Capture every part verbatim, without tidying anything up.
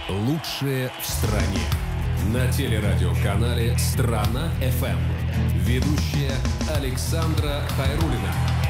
Лучшие в стране. На телерадиоканале «Страна-ФМ». Ведущая Александра Хайруллина.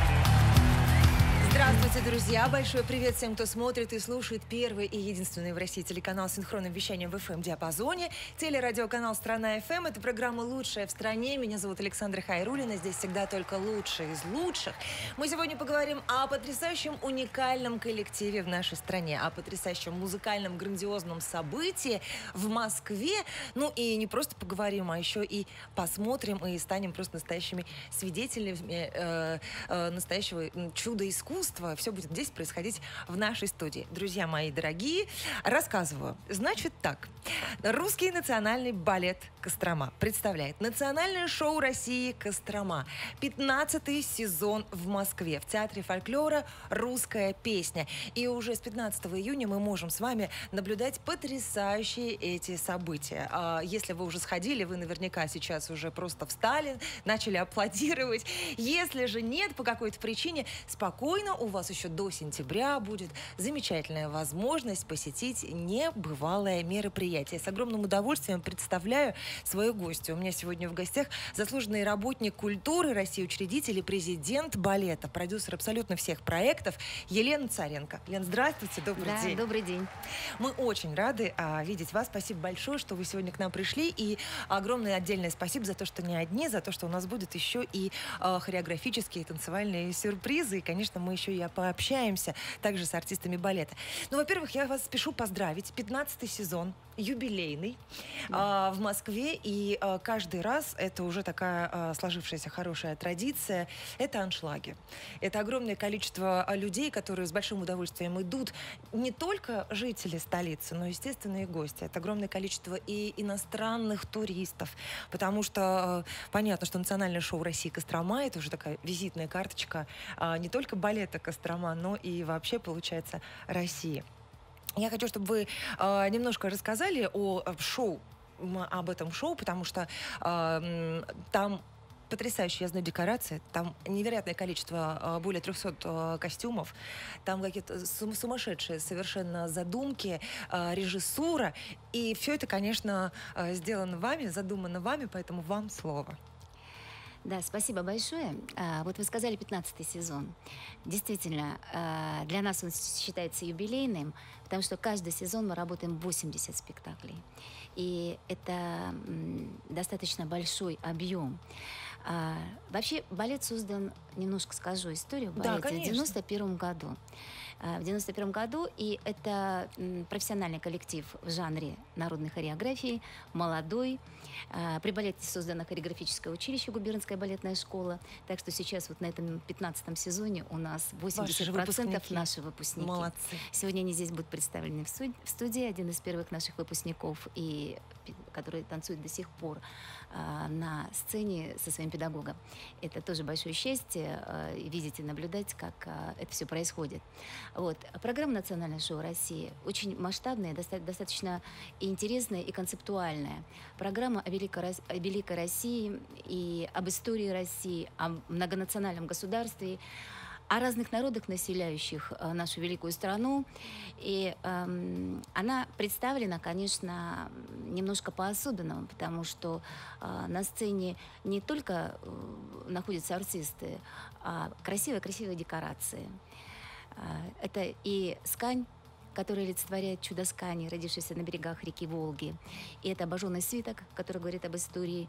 Здравствуйте, друзья! Большой привет всем, кто смотрит и слушает первый и единственный в России телеканал с синхронным вещанием в эф эм-диапазоне. Телерадиоканал «Страна-ФМ». Это программа «Лучшая в стране». Меня зовут Александра Хайруллина. Здесь всегда только лучшие из лучших. Мы сегодня поговорим о потрясающем уникальном коллективе в нашей стране, о потрясающем музыкальном грандиозном событии в Москве. Ну и не просто поговорим, а еще и посмотрим и станем просто настоящими свидетелями э, э, настоящего чуда искусства. Все будет здесь происходить в нашей студии. Друзья мои дорогие, рассказываю. Значит так. Русский национальный балет «Кострома» представляет национальное шоу России «Кострома». пятнадцатый сезон в Москве. В Театре фольклора «Русская песня». И уже с пятнадцатого июня мы можем с вами наблюдать потрясающие эти события. Если вы уже сходили, вы наверняка сейчас уже просто встали, начали аплодировать. Если же нет, по какой-то причине, спокойно, у вас еще до сентября будет замечательная возможность посетить небывалое мероприятие. С огромным удовольствием представляю свою гостью. У меня сегодня в гостях заслуженный работник культуры России, учредитель и президент балета, продюсер абсолютно всех проектов Елена Царенко. Лен, здравствуйте, добрый да, день. Добрый день. Мы очень рады а, видеть вас. Спасибо большое, что вы сегодня к нам пришли. И огромное отдельное спасибо за то, что не одни, за то, что у нас будет еще и а, хореографические танцевальные сюрпризы. И, конечно, мы еще и пообщаемся также с артистами балета. Ну, во-первых, я вас спешу поздравить. пятнадцатый сезон, юбилейный, да. а, в Москве. И а, каждый раз это уже такая а, сложившаяся хорошая традиция. Это аншлаги. Это огромное количество людей, которые с большим удовольствием идут. Не только жители столицы, но, естественно, и гости. Это огромное количество и иностранных туристов. Потому что а, понятно, что национальное шоу России «Кострома» — это уже такая визитная карточка а, не только балета «Кострома», но и вообще, получается, России. Я хочу, чтобы вы э, немножко рассказали о, о шоу, об этом шоу, потому что э, там потрясающие, я знаю, декорации, там невероятное количество, более трехсот э, костюмов, там какие-то сумасшедшие совершенно задумки, э, режиссура, и все это, конечно, э, сделано вами, задумано вами, поэтому вам слово. Да, спасибо большое. А, вот вы сказали пятнадцатый сезон. Действительно, а, для нас он считается юбилейным, потому что каждый сезон мы работаем восемьдесят спектаклей. И это м, достаточно большой объем. А, вообще, балет создан, немножко скажу историю балета, да, в девяносто первом году. В девяносто первом году, и это профессиональный коллектив в жанре народной хореографии, молодой. При балете создано хореографическое училище, губернская балетная школа. Так что сейчас вот на этом пятнадцатом сезоне у нас восемьдесят процентов наши выпускники. Молодцы. Сегодня они здесь будут представлены в студии. Один из первых наших выпускников, и который танцует до сих пор а, на сцене со своим педагогом. Это тоже большое счастье а, видеть и наблюдать, как а, это все происходит. Вот. Программа «Национальное шоу России» очень масштабная, доста достаточно интересная и концептуальная. Программа о Великой, о Великой России и об истории России, о многонациональном государстве, о разных народах, населяющих э, нашу великую страну. И э, она представлена, конечно, немножко по-особенному, потому что э, на сцене не только э, находятся артисты, а красивые-красивые декорации. Э, это и скань, который олицетворяет чудо скани, родившееся на берегах реки Волги. И это обожженный свиток, который говорит об истории,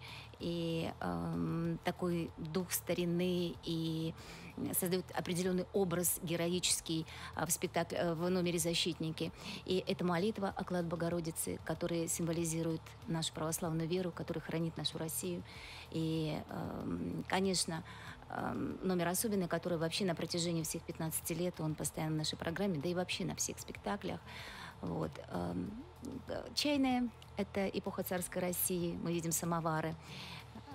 и э, такой дух старины, и создает определенный образ героический в спектакле, в номере «Защитники». И это молитва «Оклад Богородицы», которая символизирует нашу православную веру, которая хранит нашу Россию. И, конечно, номер особенный, который вообще на протяжении всех пятнадцати лет, он постоянно в нашей программе, да и вообще на всех спектаклях. Вот. Чайная — это эпоха царской России, мы видим самовары.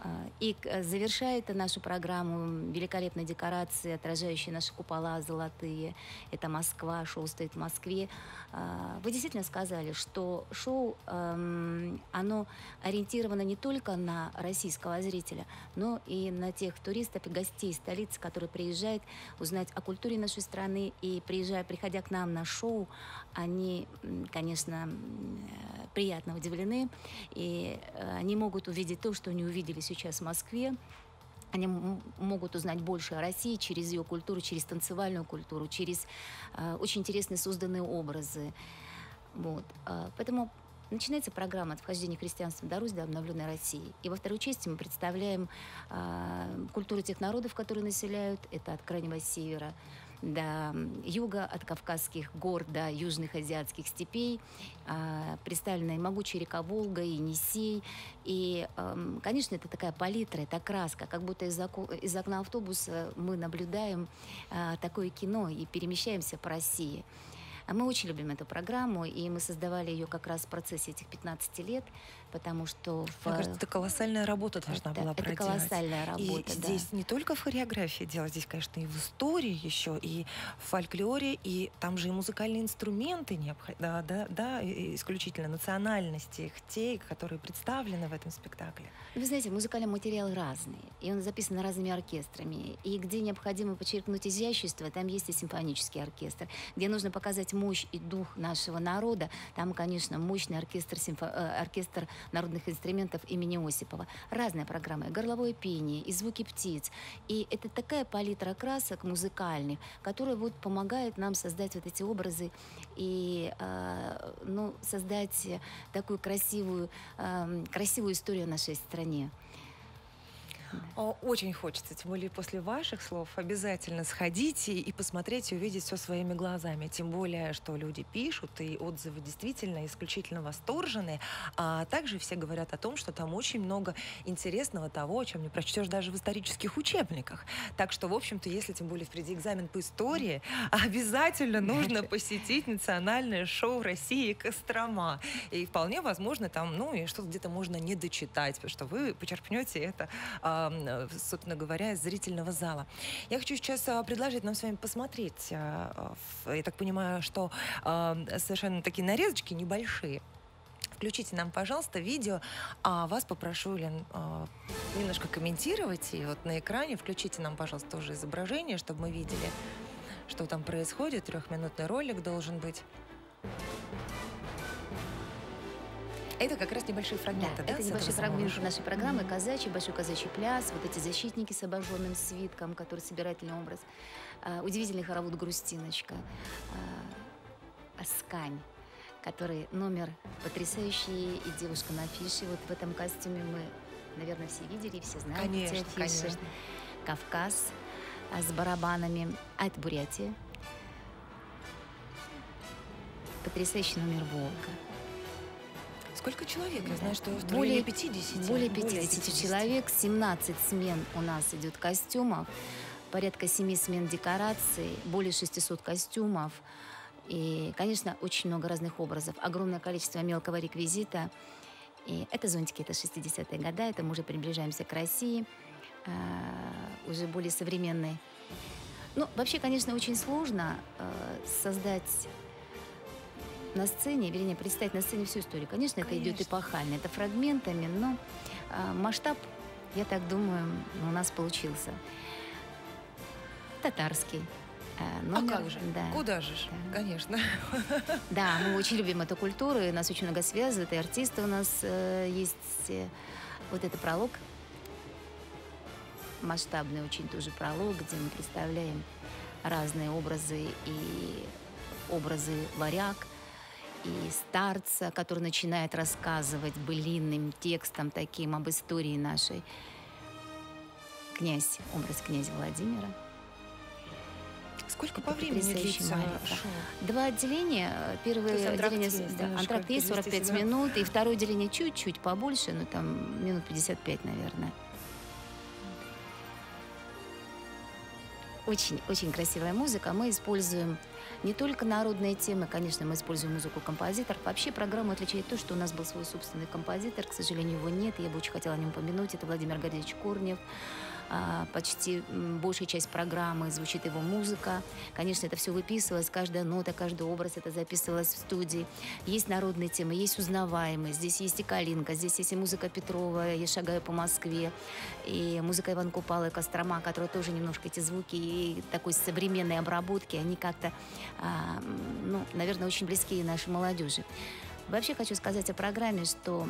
И завершает нашу программу великолепной декорации, отражающие наши купола золотые. Это Москва, шоу стоит в Москве. Вы действительно сказали, что шоу, оно ориентировано не только на российского зрителя, но и на тех туристов и гостей столицы, которые приезжают узнать о культуре нашей страны. И приезжая, приходя к нам на шоу, они, конечно, приятно удивлены. И они могут увидеть то, что не увидели сейчас в Москве. Они могут узнать больше о России через ее культуру, через танцевальную культуру, через э, очень интересные созданные образы. Вот. Поэтому начинается программа от вхождения христианства до Русь, до обновленной России. И во второй части мы представляем э, культуру тех народов, которые населяют. Это от Крайнего Севера до юга, от Кавказских гор до южных азиатских степей, э, представлена и могучая река Волга, и Енисей. И, э, конечно, это такая палитра, это краска, как будто из, оку- из окна автобуса мы наблюдаем э, такое кино и перемещаемся по России. Мы очень любим эту программу, и мы создавали ее как раз в процессе этих пятнадцати лет, потому что... В... Мне кажется, это колоссальная работа должна это, была это проделать. колоссальная работа, и да. Здесь не только в хореографии дело, здесь, конечно, и в истории еще, и в фольклоре, и там же и музыкальные инструменты необходимы, да, да, да, исключительно национальности, те, которые представлены в этом спектакле. Вы знаете, музыкальный материал разный, и он записан разными оркестрами, и где необходимо подчеркнуть изящество, там есть и симфонический оркестр, где нужно показать мощь и дух нашего народа, там, конечно, мощный оркестр, симфо... оркестр народных инструментов имени Осипова. Разная программа, и горловое пение, и звуки птиц. И это такая палитра красок музыкальных, которая вот помогает нам создать вот эти образы и э, ну, создать такую красивую, э, красивую историю о нашей стране. Очень хочется, тем более после ваших слов, обязательно сходить и, и посмотреть, и увидеть все своими глазами. Тем более, что люди пишут, и отзывы действительно исключительно восторженные. А также все говорят о том, что там очень много интересного того, о чем не прочтешь даже в исторических учебниках. Так что, в общем-то, если тем более впереди экзамен по истории, обязательно нужно посетить национальное шоу России «Кострома». И вполне возможно, там, ну, и что-то где-то можно не дочитать, потому что вы почерпнете это, собственно говоря, из зрительного зала. Я хочу сейчас предложить нам с вами посмотреть. Я так понимаю, что совершенно такие нарезочки небольшие. Включите нам, пожалуйста, видео. А вас попрошу, Лен, немножко комментировать. И вот на экране включите нам, пожалуйста, тоже изображение, чтобы мы видели, что там происходит. Трехминутный ролик должен быть. Это как раз небольшие фрагменты, да? да? Это небольшие фрагменты нашей программы. Mm-hmm. Казачий, большой казачий пляс, вот эти защитники с обожженным свитком, который собирательный образ. А, удивительный хоровод «Грустиночка». А, Аскань, который номер потрясающий, и девушка на афише. Вот в этом костюме мы, наверное, все видели, все знают конечно, эти афиши. Конечно. Кавказ а, с барабанами. А это Бурятия. Потрясающий номер «Волга». Сколько человек? Я знаю, что в более пятидесяти. Более пятидесяти человек, семнадцать смен у нас идет костюмов, порядка семи смен декораций, более шестисот костюмов. И, конечно, очень много разных образов, огромное количество мелкого реквизита. И это зонтики, это шестидесятые годы, это мы уже приближаемся к России, э, уже более современной. Ну, вообще, конечно, очень сложно э, создать на сцене, вернее, представить на сцене всю историю. Конечно, Конечно. Это идет эпохально, это фрагментами, но э, масштаб, я так думаю, у нас получился. Татарский. Э, номер, а как же? Да. Куда же? Да. Конечно. Да, мы очень любим эту культуру, и нас очень много связывает, и артисты у нас э, есть. Э, вот это пролог, масштабный очень тоже пролог, где мы представляем разные образы, и образы варяг, и старца, который начинает рассказывать былинным текстом таким об истории нашей. Князь, образ князя Владимира. Сколько по времени длится шоу? Два отделения. Первое отделение есть, да, антракт есть сорок пять минут, и второе отделение чуть-чуть побольше, ну там минут пятьдесят пять, наверное. Очень, очень красивая музыка. Мы используем не только народные темы, конечно, мы используем музыку композиторов. Вообще программу отличает то, что у нас был свой собственный композитор, к сожалению, его нет, я бы очень хотела о нем упомянуть, это Владимир Гордеевич Корнев. Почти большая часть программы звучит его музыка. Конечно, это все выписывалось, каждая нота, каждый образ это записывалось в студии. Есть народные темы, есть узнаваемые. Здесь есть и Калинка, здесь есть и музыка Петрова, «Я шагаю по Москве», и музыка Ивана Купала и Кострома, которая тоже немножко эти звуки и такой современной обработки, они как-то, ну, наверное, очень близки нашей молодежи. Вообще хочу сказать о программе, что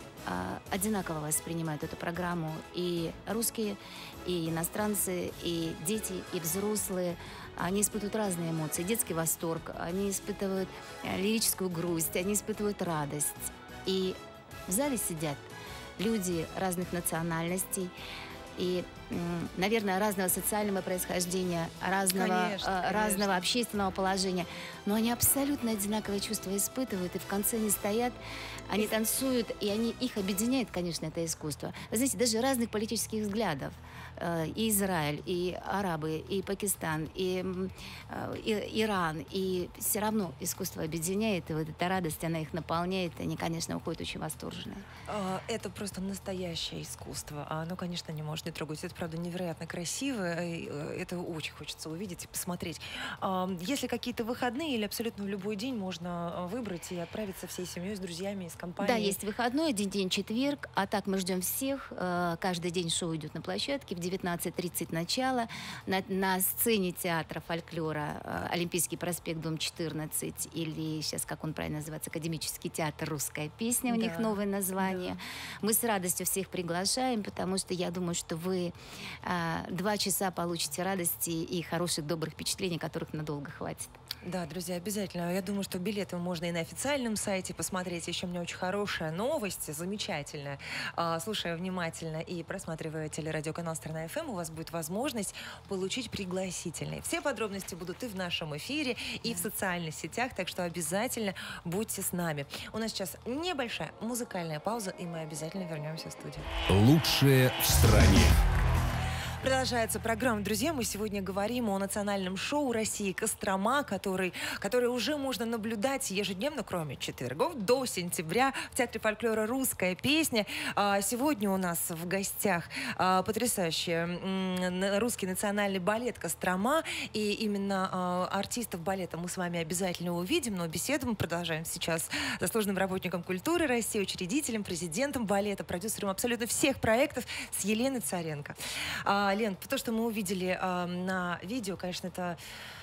одинаково воспринимают эту программу и русские, и иностранцы, и дети, и взрослые. Они испытывают разные эмоции. Детский восторг, они испытывают лирическую грусть, они испытывают радость. И в зале сидят люди разных национальностей, и, наверное, разного социального происхождения, разного, конечно, э, разного конечно. общественного положения. Но они абсолютно одинаковые чувства испытывают, и в конце они стоят, они танцуют, и они, их объединяет, конечно, это искусство. Вы знаете, даже разных политических взглядов. Э, и Израиль, и арабы, и Пакистан, и, э, и Иран. И все равно искусство объединяет, и вот эта радость, она их наполняет, и они, конечно, уходят очень восторженные. Это просто настоящее искусство. Оно, конечно, не может не трогать. Это, правда, невероятно красиво. Это очень хочется увидеть и посмотреть. Если какие-то выходные или абсолютно в любой день можно выбрать и отправиться всей семьей, с друзьями, с компанией? Да, есть выходной, один день четверг, а так мы ждем всех. Каждый день шоу идет на площадке, в девятнадцать тридцать начало. На, на сцене театра фольклора Олимпийский проспект, дом четырнадцать, или сейчас, как он правильно называется, Академический театр «Русская песня», у да, них новое название. Да. Мы с радостью всех приглашаем, потому что я думаю, что вы а, два часа получите радости и хороших, добрых впечатлений, которых надолго хватит. Да, друзья, обязательно. Я думаю, что билеты можно и на официальном сайте посмотреть. Еще у меня очень хорошая новость, замечательная. Слушая внимательно и просматривая телерадиоканал «Страна эф эм», у вас будет возможность получить пригласительные. Все подробности будут и в нашем эфире, и в социальных сетях, так что обязательно будьте с нами. У нас сейчас небольшая музыкальная пауза, и мы обязательно вернемся в студию. Лучшее в стране. Продолжается программа. Друзья, мы сегодня говорим о национальном шоу России «Кострома», который, который уже можно наблюдать ежедневно, кроме четвергов, до сентября в Театре фольклора «Русская песня». Сегодня у нас в гостях потрясающий русский национальный балет «Кострома». И именно артистов балета мы с вами обязательно увидим, но беседу мы продолжаем сейчас с заслуженным работником культуры России, учредителем, президентом балета, продюсером абсолютно всех проектов с Еленой Царенко. Лен, то, что мы увидели э, на видео, конечно, это,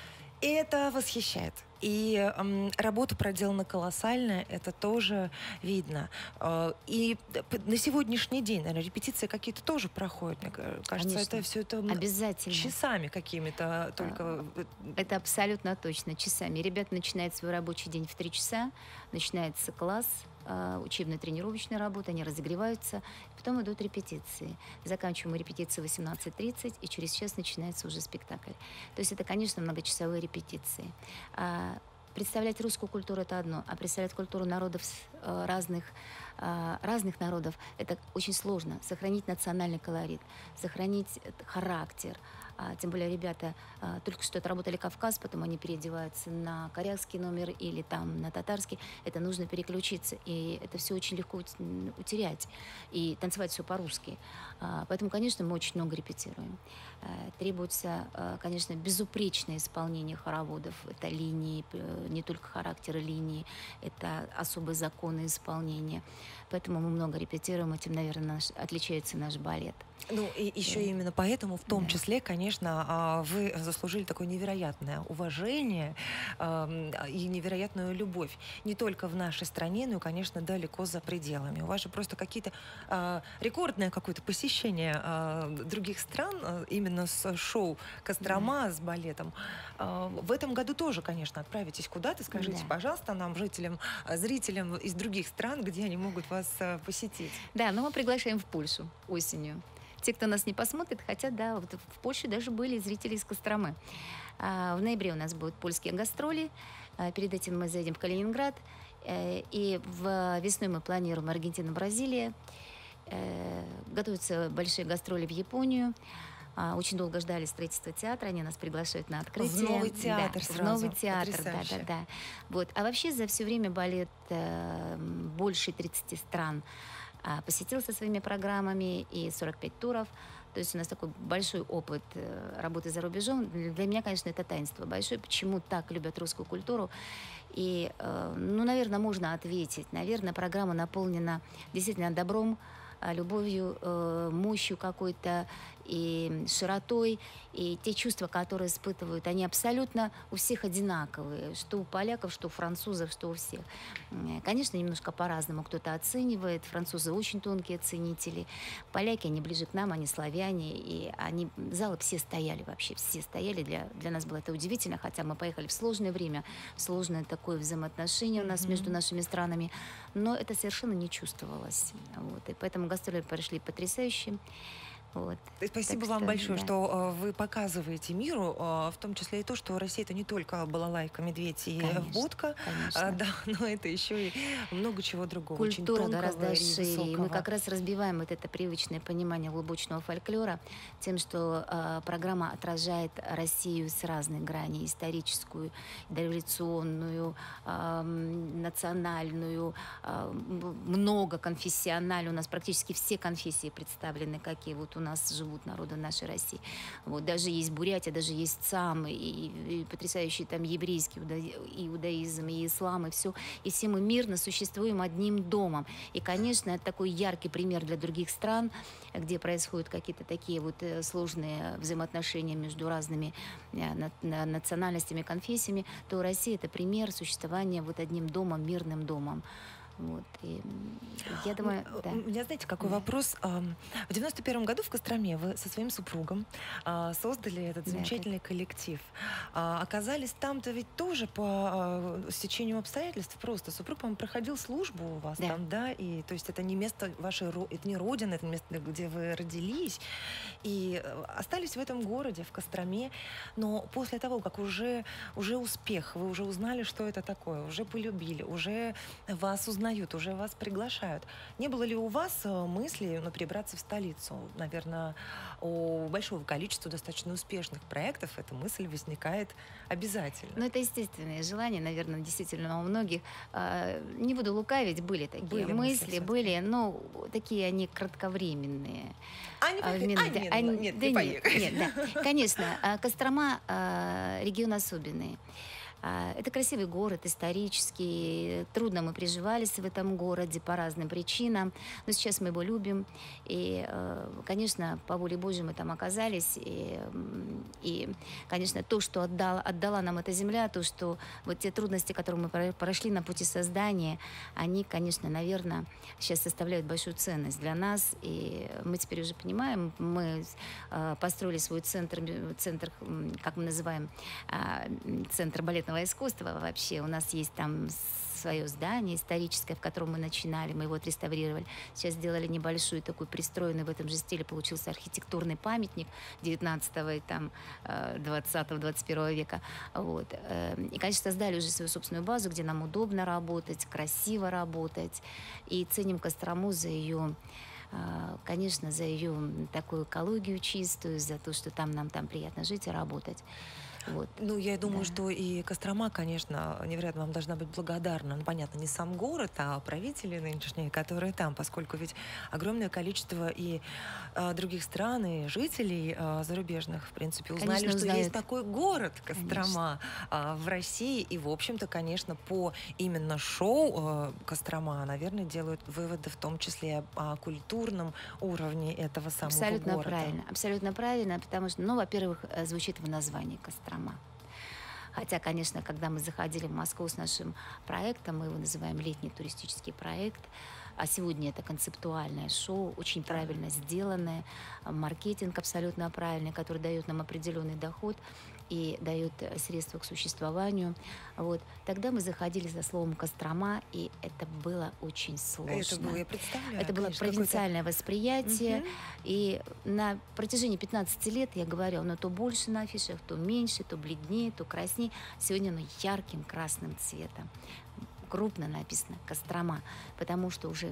это восхищает. И э, работа проделана колоссальная, это тоже видно. Э, и на сегодняшний день, наверное, репетиции какие-то тоже проходят. Мне кажется, конечно, это все это обязательно. Часами какими-то только. Это абсолютно точно, часами. Ребята начинают свой рабочий день в три часа, начинается класс, учебно-тренировочная работа, они разогреваются, потом идут репетиции. Заканчиваем репетиции в восемнадцать тридцать, и через час начинается уже спектакль. То есть это, конечно, многочасовые репетиции. А представлять русскую культуру — это одно, а представлять культуру народов разных, разных народов — это очень сложно. Сохранить национальный колорит, сохранить характер. А, тем более ребята а, только что отработали Кавказ, потом они переодеваются на корякский номер или там на татарский. Это нужно переключиться, и это все очень легко утерять. И танцевать все по-русски. А, поэтому, конечно, мы очень много репетируем. А, требуется, а, конечно, безупречное исполнение хороводов. Это линии, не только характеры линии, это особые законы исполнения. Поэтому мы много репетируем, этим, наверное, наш, отличается наш балет. Ну, и еще да. именно поэтому, в том да. числе, конечно, вы заслужили такое невероятное уважение и невероятную любовь. Не только в нашей стране, но и, конечно, далеко за пределами. У вас же просто какие-то рекордное какое-то посещение других стран, именно с шоу «Кострома», да. с балетом. В этом году тоже, конечно, отправитесь куда-то. Скажите, да. пожалуйста, нам, жителям, зрителям из других стран, где они могут вас посетить. Да, но мы приглашаем в Польшу осенью. Те, кто нас не посмотрит, хотя, да, вот в Польше даже были зрители из Костромы. А в ноябре у нас будут польские гастроли. А перед этим мы заедем в Калининград. И в весной мы планируем Аргентина, Бразилия. Готовятся большие гастроли в Японию. А, очень долго ждали строительства театра, они нас приглашают на открытие. В новый театр да, сразу. В новый театр, Потрясающе. да, да, да. Вот. А вообще за все время балет э, больше тридцати стран а, посетил со своими программами и сорок пять туров. То есть у нас такой большой опыт э, работы за рубежом. Для меня, конечно, это таинство большое. Почему так любят русскую культуру? И, э, ну, наверное, можно ответить. Наверное, программа наполнена действительно добром, любовью, э, мощью какой-то и широтой. И те чувства, которые испытывают, они абсолютно у всех одинаковые. Что у поляков, что у французов, что у всех. Конечно, немножко по-разному кто-то оценивает. Французы очень тонкие ценители. Поляки, они ближе к нам, они славяне. И они, залы все стояли вообще, все стояли. Для, для нас было это удивительно, хотя мы поехали в сложное время, сложное такое взаимоотношение у нас mm-hmm. между нашими странами. Но это совершенно не чувствовалось. Вот. И поэтому гастроли прошли потрясающие. Вот. Спасибо так вам что, большое, да. что э, вы показываете миру, э, в том числе и то, что Россия это не только балалайка, медведь и конечно, водка, конечно. А, да, но это еще и много чего другого. Культура очень гораздо и шире. И мы высокого. как раз разбиваем вот это привычное понимание глубочного фольклора тем, что э, программа отражает Россию с разных граней: историческую, дореволюционную, э, национальную, э, многоконфессиональную. У нас практически все конфессии представлены, какие вот у нас живут народы нашей России. Вот, даже есть Бурятия, даже есть ЦАМ, и, и потрясающий там еврейский иудаизм, и ислам, и все. И все мы мирно существуем одним домом. И, конечно, это такой яркий пример для других стран, где происходят какие-то такие вот сложные взаимоотношения между разными национальностями, конфессиями, то Россия — это пример существования вот одним домом, мирным домом. Вот, и я думаю, да. У меня, знаете, какой да. вопрос? В девяносто первом году в Костроме вы со своим супругом создали этот замечательный да, коллектив. Оказались там-то ведь тоже по стечению обстоятельств просто. Супруг, по-моему, проходил службу у вас да. там, да? И, то есть это не место вашей, это не родина, это место, где вы родились. И остались в этом городе, в Костроме. Но после того, как уже, уже успех, вы уже узнали, что это такое, уже полюбили, уже вас узнали, уже вас приглашают. Не было ли у вас мысли, ну, перебраться в столицу? Наверное, у большого количества достаточно успешных проектов эта мысль возникает обязательно. Ну, это естественное желание, наверное, действительно у многих. Не буду лукавить, были такие были мысли, мысли были, но такие они кратковременные. Они, а, в а, нет, они, нет, да не нет, нет, да. Конечно, Кострома регион особенный. Это красивый город, исторический. Трудно мы приживались в этом городе по разным причинам. Но сейчас мы его любим. И, конечно, по воле Божьей мы там оказались. И, и конечно, то, что отдала, отдала нам эта земля, то, что вот те трудности, которые мы прошли на пути создания, они, конечно, наверное, сейчас составляют большую ценность для нас. И мы теперь уже понимаем, мы построили свой центр, центр, как мы называем, центр балетного искусства вообще. У нас есть там свое здание историческое, в котором мы начинали, мы его отреставрировали. Сейчас сделали небольшую такую пристроенную в этом же стиле, получился архитектурный памятник девятнадцатого и там двадцатого двадцать первого века. Вот. И, конечно, создали уже свою собственную базу, где нам удобно работать, красиво работать. И ценим Кострому за ее, конечно, за ее такую экологию чистую, за то, что там нам там приятно жить и работать. Вот. Ну, я думаю, да. что и Кострома, конечно, невероятно вам должна быть благодарна. Ну, понятно, не сам город, а правители нынешние, которые там, поскольку ведь огромное количество и а, других стран, и жителей а, зарубежных, в принципе, узнали, конечно, что узнают. есть такой город Кострома а, в России. И, в общем-то, конечно, по именно шоу а, Кострома, наверное, делают выводы в том числе о культурном уровне этого самого абсолютно города. Правильно, абсолютно правильно, потому что, ну, во-первых, звучит в названии Кострома. Хотя, конечно, когда мы заходили в Москву с нашим проектом, мы его называем летний туристический проект, а сегодня это концептуальное шоу, очень правильно сделанное, маркетинг абсолютно правильный, который дает нам определенный доход и дает средства к существованию. Вот. Тогда мы заходили за словом «Кострома», и это было очень сложно. Это было, я представляю, это было конечно, провинциальное восприятие. Угу. И на протяжении пятнадцати лет я говорила, но то больше на афишах, то меньше, то бледнее, то краснее. Сегодня оно ярким красным цветом. Крупно написано «Кострома», потому что уже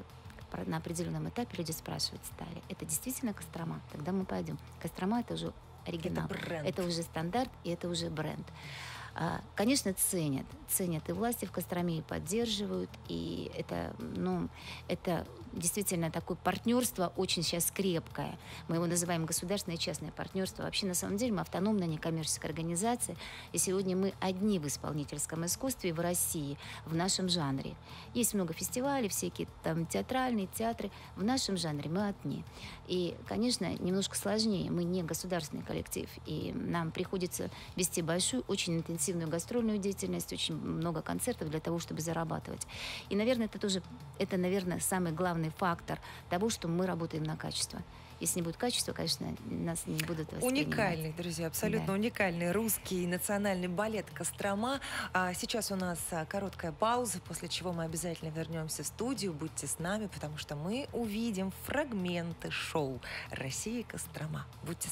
на определенном этапе люди спрашивать стали: это действительно Кострома? Тогда мы пойдем. Кострома — это уже оригинал, это, бренд. Это уже стандарт, и это уже бренд. Конечно, ценят, ценят и власти в Костроме, и поддерживают, и это, ну, это действительно такое партнерство очень сейчас крепкое. Мы его называем государственное и частное партнерство. Вообще, на самом деле, мы автономная некоммерческая организация, и сегодня мы одни в исполнительском искусстве в России, в нашем жанре. Есть много фестивалей, всякие там театральные, театры. В нашем жанре мы одни. И, конечно, немножко сложнее. Мы не государственный коллектив, и нам приходится вести большую, очень интенсивную гастрольную деятельность, очень много концертов для того, чтобы зарабатывать. И, наверное, это тоже, это, наверное, самый главный фактор того, что мы работаем на качество. Если не будет качества, конечно, нас не будут воспринимать. Уникальный, друзья, абсолютно да. уникальный русский национальный балет «Кострома». А сейчас у нас короткая пауза, после чего мы обязательно вернемся в студию. Будьте с нами, потому что мы увидим фрагменты шоу «Россия Кострома». Будьте с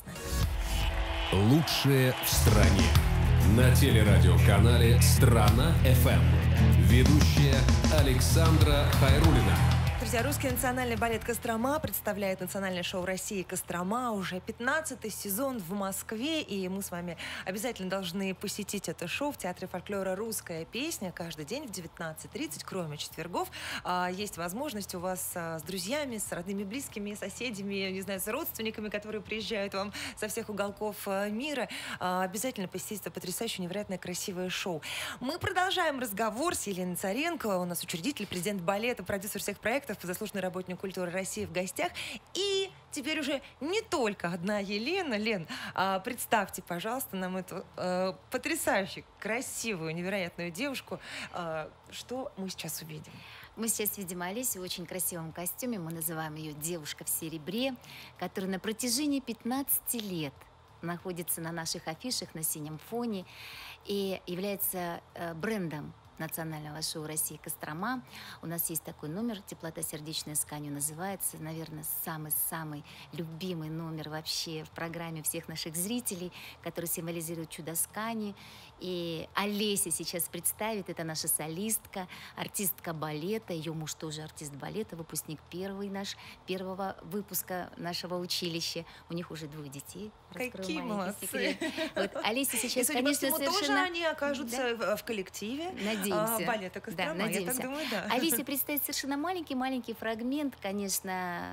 нами. Лучшее в стране. На телерадиоканале «Страна-ФМ». Ведущая Александра Хайруллина. Друзья, русский национальный балет «Кострома» представляет национальное шоу России «Кострома». Уже пятнадцатый сезон в Москве, и мы с вами обязательно должны посетить это шоу в Театре фольклора «Русская песня» каждый день в девятнадцать тридцать, кроме четвергов. Есть возможность у вас с друзьями, с родными, близкими, соседями, не знаю, с родственниками, которые приезжают вам со всех уголков мира, обязательно посетить это потрясающее, невероятно красивое шоу. Мы продолжаем разговор с Еленой Царенко, у нас учредитель, президент балета, продюсер всех проектов, заслуженный работник культуры России в гостях. И теперь уже не только одна Елена. Лен, а, представьте, пожалуйста, нам эту а, потрясающую, красивую, невероятную девушку. А, что мы сейчас увидим? Мы сейчас видим Олесю в очень красивом костюме. Мы называем ее «Девушка в серебре», которая на протяжении пятнадцати лет находится на наших афишах на синем фоне и является э, брендом национального шоу России «Кострома». У нас есть такой номер «Теплота сердечная с тканью» называется. Наверное, самый-самый любимый номер вообще в программе всех наших зрителей, который символизирует чудо ткани. И Олеся сейчас представит. Это наша солистка, артистка балета. Ее муж тоже артист балета, выпускник первый наш, первого выпуска нашего училища. У них уже двое детей. Какие молодцы! Вот Олеся сейчас, и, конечно, всему, совершенно... тоже они окажутся да? в коллективе. Надеемся. А, балета «Кострома», да, надеемся. Я так думаю, да. Олесе предстоит совершенно маленький-маленький фрагмент, конечно,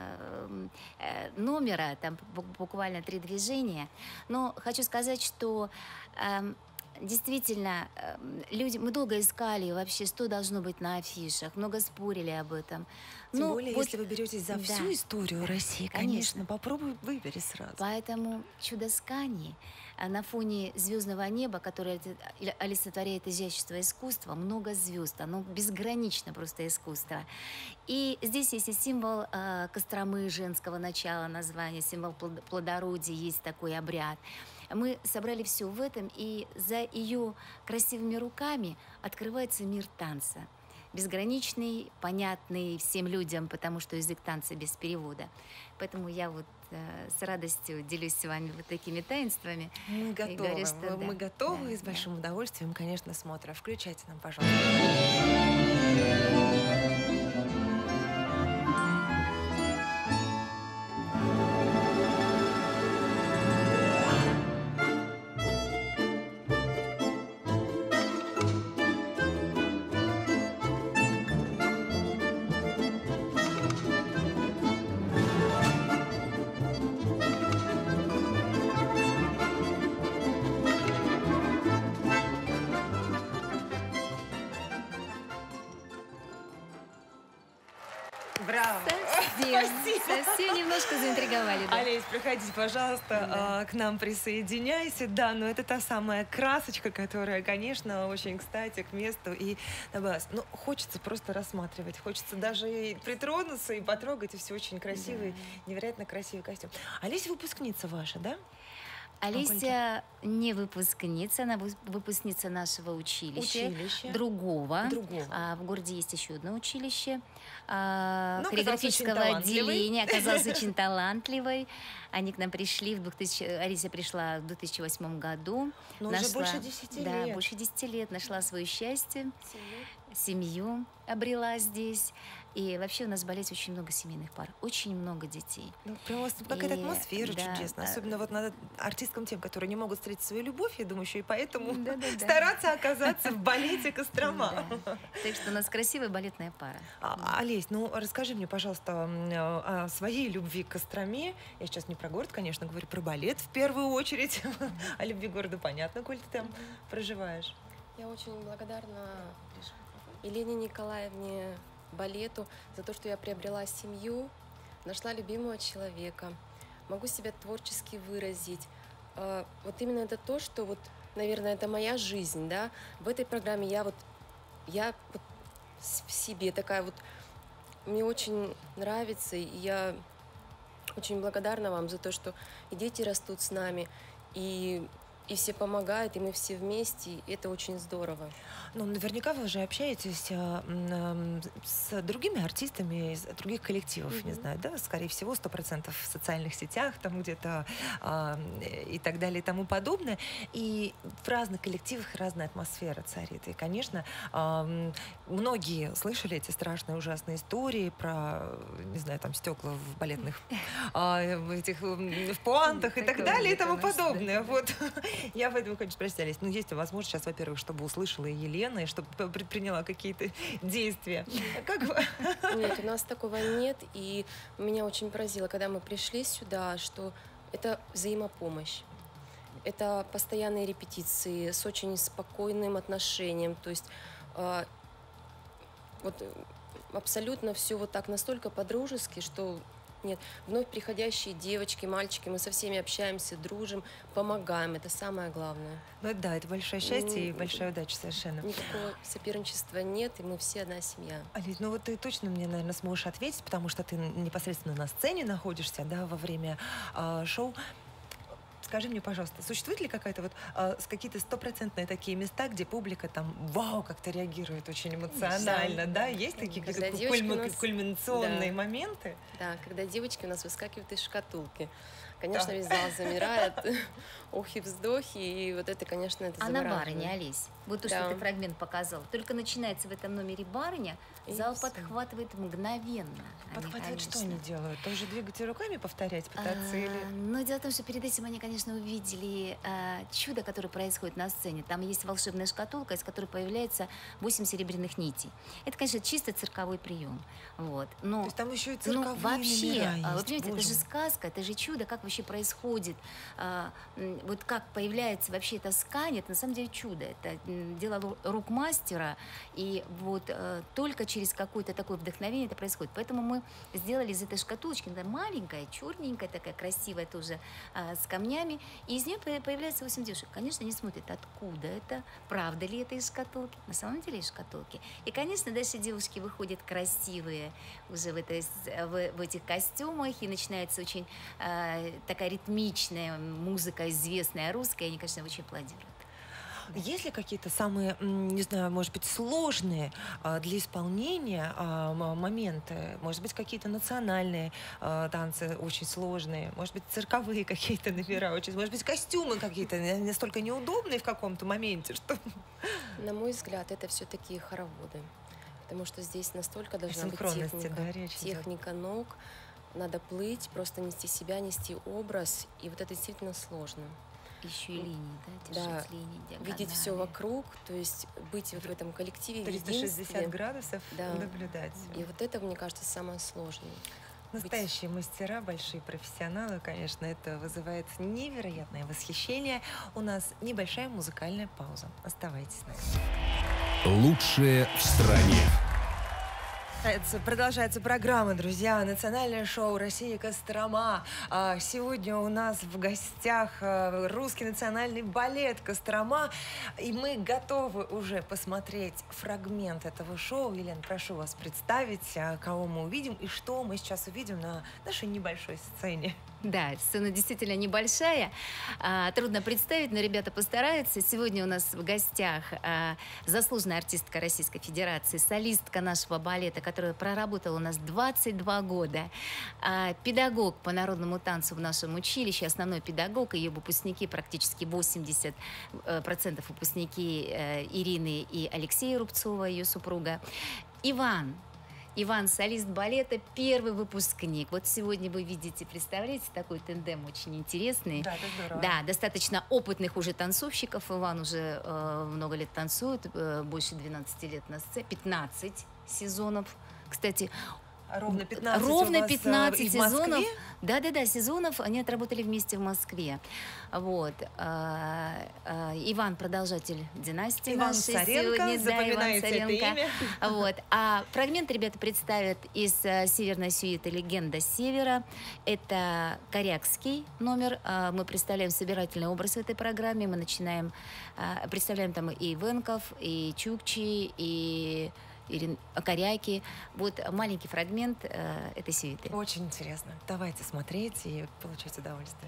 номера, там буквально три движения. Но хочу сказать, что э, действительно э, люди, мы долго искали вообще, что должно быть на афишах, много спорили об этом. Тем ну, более, вот, если вы беретесь за да, всю историю России, конечно, конечно попробуй выбери сразу. Поэтому чудо ткани на фоне звездного неба, которое олицетворяет изящество искусства, много звезд, оно безгранично просто искусство. И здесь есть и символ э, Костромы, женского начала названия, символ плодородия, есть такой обряд. Мы собрали все в этом, и за ее красивыми руками открывается мир танца. Безграничный, понятный всем людям, потому что язык танца без перевода. Поэтому я вот э, с радостью делюсь с вами вот такими таинствами. Мы готовы, говорю, что мы, да, мы готовы да, и с большим да. удовольствием, конечно, смотрим. Включайте нам, пожалуйста. Браво! Совсем, совсем немножко заинтриговали. Да. Олесь, приходите, пожалуйста, да. к нам присоединяйся. Да, но это та самая красочка, которая, конечно, очень кстати к месту и добавилась. Ну, хочется просто рассматривать, хочется даже и притронуться, и потрогать, и все очень красивый, да. невероятно красивый костюм. Олесь выпускница ваша, да? Олеся не выпускница, она выпускница нашего училища, училище. другого. другого. А, в городе есть еще одно училище а, хореографического отделения. Оказалась очень талантливой. Они к нам пришли, в двухтысячном Олеся пришла в две тысячи восьмом году. Но нашла, уже больше десяти да, лет. больше десяти лет. Нашла свое счастье. семью обрела здесь. И вообще у нас в балете очень много семейных пар, очень много детей. Ну, просто какая-то И, атмосфера да, чудесная. а- Особенно вот над артисткам тем, которые не могут встретить свою любовь, я думаю, еще и поэтому Да-да-да. стараться оказаться в балете Кострома. Да. Так что у нас красивая балетная пара. А, Олесь, ну расскажи мне, пожалуйста, м, о своей любви к Костроме. Я сейчас не про город, конечно, говорю про балет в первую очередь. О любви к городу понятно, коль ты там проживаешь. Я очень благодарна Елене Николаевне, балету, за то, что я приобрела семью, нашла любимого человека, могу себя творчески выразить. А, Вот именно это то, что вот, наверное, это моя жизнь, да. В этой программе я вот, я вот с- в себе такая вот, мне очень нравится, и я очень благодарна вам за то, что и дети растут с нами, и, и все помогают, и мы все вместе, и это очень здорово. Ну, наверняка вы уже общаетесь а, м, м, с другими артистами из других коллективов, не Мгм. знаю, да, скорее всего, сто процентов в социальных сетях, там где-то а, и так далее и тому подобное. И в разных коллективах разная атмосфера царит. И, конечно, а, м, многие слышали эти страшные, ужасные истории про, не знаю, там, стекла в балетных, а, в этих, м, в пуантах и так Такое далее и есть у тому нас, да. подобное. Вот. Я поэтому хочу спросить, Олесь, ну, есть ли возможность сейчас, во-первых, чтобы услышала и Елена, и чтобы предприняла какие-то действия? Как вы? Нет, у нас такого нет, и меня очень поразило, когда мы пришли сюда, что это взаимопомощь. Это постоянные репетиции с очень спокойным отношением, то есть а, вот э, абсолютно все вот так настолько по-дружески, что нет, вновь приходящие девочки, мальчики, мы со всеми общаемся, дружим, помогаем, это самое главное. Ну да, это большое счастье и М, большая удача совершенно. Никакого соперничества нет, и мы все одна семья. Олесь, ну вот ты точно мне, наверное, сможешь ответить, потому что ты непосредственно на сцене находишься, да, во время а, шоу. Скажи мне, пожалуйста, существует ли какая-то вот а, с какие-то стопроцентные такие места, где публика там вау как-то реагирует очень эмоционально, да? Есть такие Когда какие-то девочки кульми- у нас- кульминационные да. моменты? Да, когда девочки у нас выскакивают из шкатулки. Конечно, Да. весь зал замирает, охи-вздохи, и вот это, конечно, это А на завораживает. барыне, Олесь, вот то, Да. что ты фрагмент показал, только начинается в этом номере барыня, И зал всё. подхватывает мгновенно. Они, Подхватывать, что конечно. они делают? Тоже двигать руками, повторять, пытаться или... А, Но дело в том, что перед этим они, конечно, увидели а, чудо, которое происходит на сцене. Там есть волшебная шкатулка, из которой появляется восемь серебряных нитей. Это, конечно, чисто цирковой прием. Вот. Но, То есть там еще и ну, цирковые вообще, номера а, есть, вы понимаете, это боже же мой. сказка, это же чудо, как вообще происходит. А, м, вот как появляется вообще эта скань, это на самом деле чудо. Это м, дело ру- рук мастера, и вот э, только через какое-то такое вдохновение это происходит. Поэтому мы сделали из этой шкатулочки, она маленькая, черненькая, такая красивая тоже, а, с камнями, и из нее по- появляется восемь девушек. Конечно, они смотрят, откуда это, правда ли это из шкатулки, на самом деле из шкатулки. И, конечно, дальше девушки выходят красивые уже в, этой, с- в, в этих костюмах, и начинается очень а, такая ритмичная музыка, известная русская, и они, конечно, очень аплодируют. Есть ли какие-то самые, м, не знаю, может быть, сложные а, для исполнения а, м- моменты? Может быть, какие-то национальные а, танцы очень сложные? Может быть, цирковые какие-то номера очень... Может быть, костюмы какие-то не- настолько неудобные в каком-то моменте, что... На мой взгляд, это все-таки хороводы. Потому что здесь настолько должна быть синхронности, техника, да, речь идет. техника ног. Надо плыть, просто нести себя, нести образ. И вот это действительно сложно. Еще и линии, да, Да, держать линии, Видеть все диагонали. вокруг, то есть быть вот в этом коллективе, в триста шестьдесят единстве. градусов Да. наблюдать. И вот это, мне кажется, самое сложное. Настоящие мастера, большие профессионалы, конечно, это вызывает невероятное восхищение. У нас небольшая музыкальная пауза. Оставайтесь с нами. Лучшее в стране. Продолжается- Продолжается программа, друзья. Национальное шоу «Россия Кострома». А, Сегодня у нас в гостях а, русский национальный балет «Кострома». И мы готовы уже посмотреть фрагмент этого шоу. Елена, прошу вас представить, а, кого мы увидим и что мы сейчас увидим на нашей небольшой сцене. Да, сцена действительно небольшая, а, трудно представить, но ребята постараются. Сегодня у нас в гостях а, заслуженная артистка Российской Федерации, солистка нашего балета, которая проработала у нас двадцать два года, а, педагог по народному танцу в нашем училище, основной педагог, ее выпускники, практически восемьдесят процентов выпускники э, Ирины и Алексея Рубцова, ее супруга. Иван. Иван, солист балета, первый выпускник. Вот сегодня вы видите, представляете, такой тандем очень интересный. Да, это здорово. Да, достаточно опытных уже танцовщиков. Иван уже э, много лет танцует, э, больше двенадцати лет на сцене, пятнадцать сезонов. Кстати, Ровно пятнадцать Ровно у вас, пятнадцать э, и в сезонов. Москве? Да-да-да, сезонов они отработали вместе в Москве. Вот. А, а, Иван продолжатель династии Иван нашей Царенко, сегодня. Да, Иван запоминайте это Царенко. имя. Вот. А фрагмент ребята представят из а, «Северной сюиты. Легенда Севера». Это корякский номер. А, мы представляем собирательный образ в этой программе. Мы начинаем, а, представляем там и венков, и чукчи, и Ирин, коряки. Вот маленький фрагмент э, этой сюиты. Очень интересно. Давайте смотреть и получать удовольствие.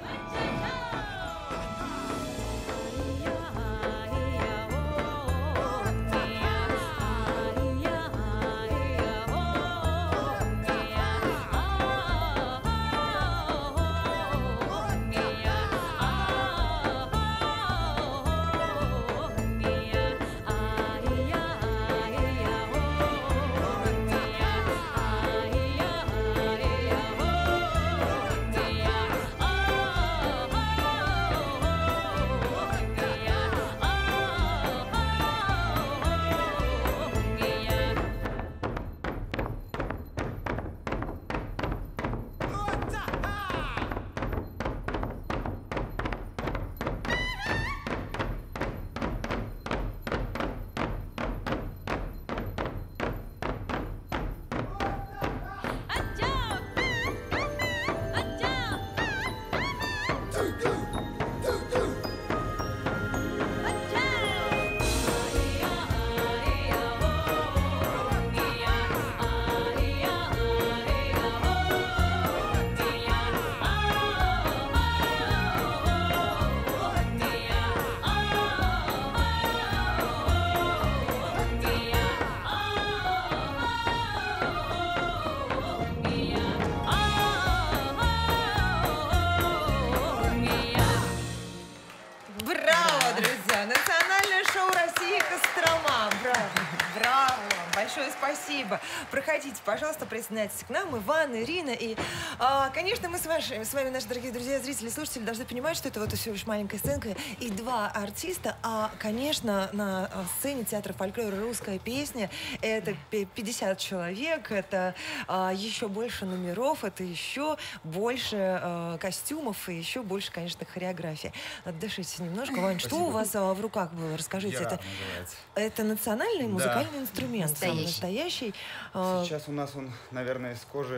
Спасибо. Проходите, пожалуйста, присоединяйтесь к нам. Иван, Ирина. И, а, конечно, мы с, ваши, с вами, наши дорогие друзья, зрители, слушатели, должны понимать, что это вот всего лишь маленькая сценка и два артиста. А, конечно, на сцене театра фольклора «Русская песня» это пятьдесят человек, это а, еще больше номеров, это еще больше а, костюмов и еще больше, конечно, хореографии. Отдышите немножко. Вань, что у вас а, в руках было? Расскажите. Ярак это, называется. это национальный музыкальный Да. инструмент. Настоящий. Самый настоящий. Сейчас у нас он, наверное, из кожи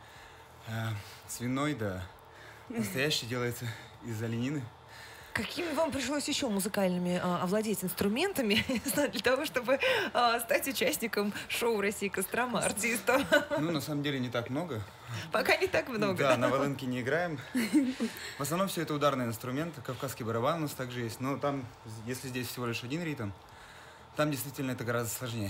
э, свиной, да. Настоящий делается из оленины. Какими вам пришлось еще музыкальными а, овладеть инструментами для того, чтобы а, стать участником шоу «Россия Кострома», артистом? Ну, на самом деле, не так много. Пока не так много. Да, на волынке не играем. В основном все это ударные инструменты. Кавказский барабан у нас также есть. Но там, если здесь всего лишь один ритм, там действительно это гораздо сложнее.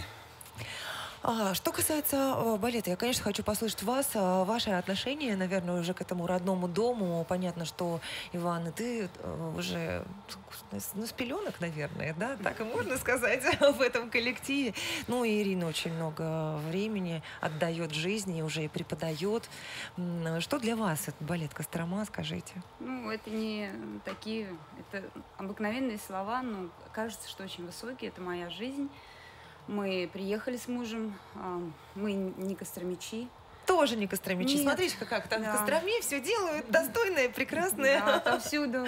А, что касается а, балета, я, конечно, хочу послушать вас, а, ваши отношения, наверное, уже к этому родному дому. Понятно, что, Иван, и ты а, уже ну, с пеленок, наверное, да, так и можно сказать, в этом коллективе. Ну, и Ирина очень много времени отдает жизни, уже и преподает. Что для вас этот балет Кострома, скажите? Ну, это не такие, это обыкновенные слова, но кажется, что очень высокие, это моя жизнь. Мы приехали с мужем, мы не костромичи. Тоже не костромичи. Нет. Смотрите, как там Да. в Костроме все делают достойное, прекрасное. Да, отовсюду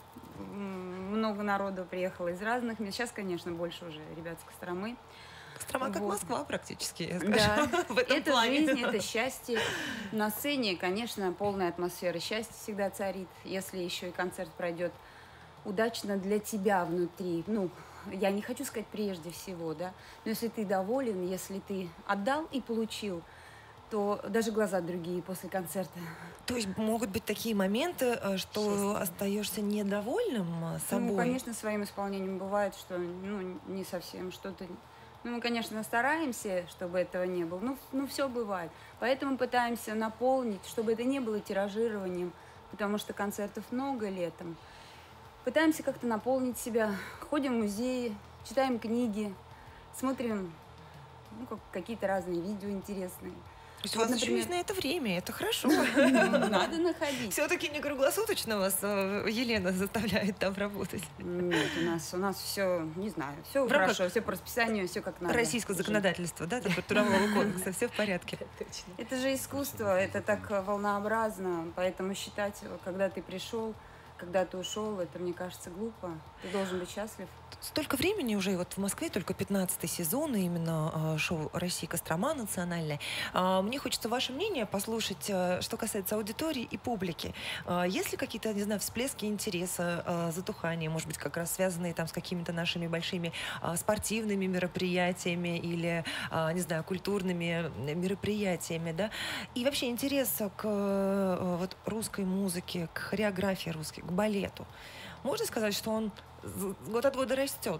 много народу приехало из разных мест. Сейчас, конечно, больше уже ребят с Костромы. Кострома как Вот. Москва практически, я скажу, Да, в этом это плане. жизнь, это счастье. На сцене, конечно, полная атмосфера счастья всегда царит. Если еще и концерт пройдет удачно для тебя внутри, ну, я не хочу сказать прежде всего, да, но если ты доволен, если ты отдал и получил, то даже глаза другие после концерта. То есть могут быть такие моменты, э, что Честно. остаешься недовольным э, собой? Ну, конечно, своим исполнением бывает, что ну, не совсем что-то... Ну, мы, конечно, стараемся, чтобы этого не было. Ну, ну, все бывает. Поэтому пытаемся наполнить, чтобы это не было тиражированием, потому что концертов много летом. Пытаемся как-то наполнить себя. Ходим в музеи, читаем книги, смотрим ну, как, какие-то разные видео интересные. То есть Вот, у вас еще например- есть на это время, это хорошо. Надо находить. Все-таки не круглосуточно вас э, Елена заставляет там работать. Нет, у нас, у нас все, не знаю, все В рамках хорошо, все по расписанию, все как надо. Российского Уже. законодательства, да, там, трудового кодекса, все в порядке. Это же искусство, это так э, волнообразно, поэтому считать, э, когда ты пришел, когда ты ушел, это, мне кажется, глупо. Ты должен быть счастлив. Столько времени уже, и вот в Москве только пятнадцатый сезон, и именно э, шоу «Россия Кострома» национальное. А, Мне хочется ваше мнение послушать, э, что касается аудитории и публики. А, Есть ли какие-то, не знаю, всплески интереса, э, затухания, может быть, как раз связанные там с какими-то нашими большими э, спортивными мероприятиями или, э, не знаю, культурными мероприятиями, да? И вообще интерес к э, вот, русской музыке, к хореографии русской, к балету. Можно сказать, что он з- год от года растет?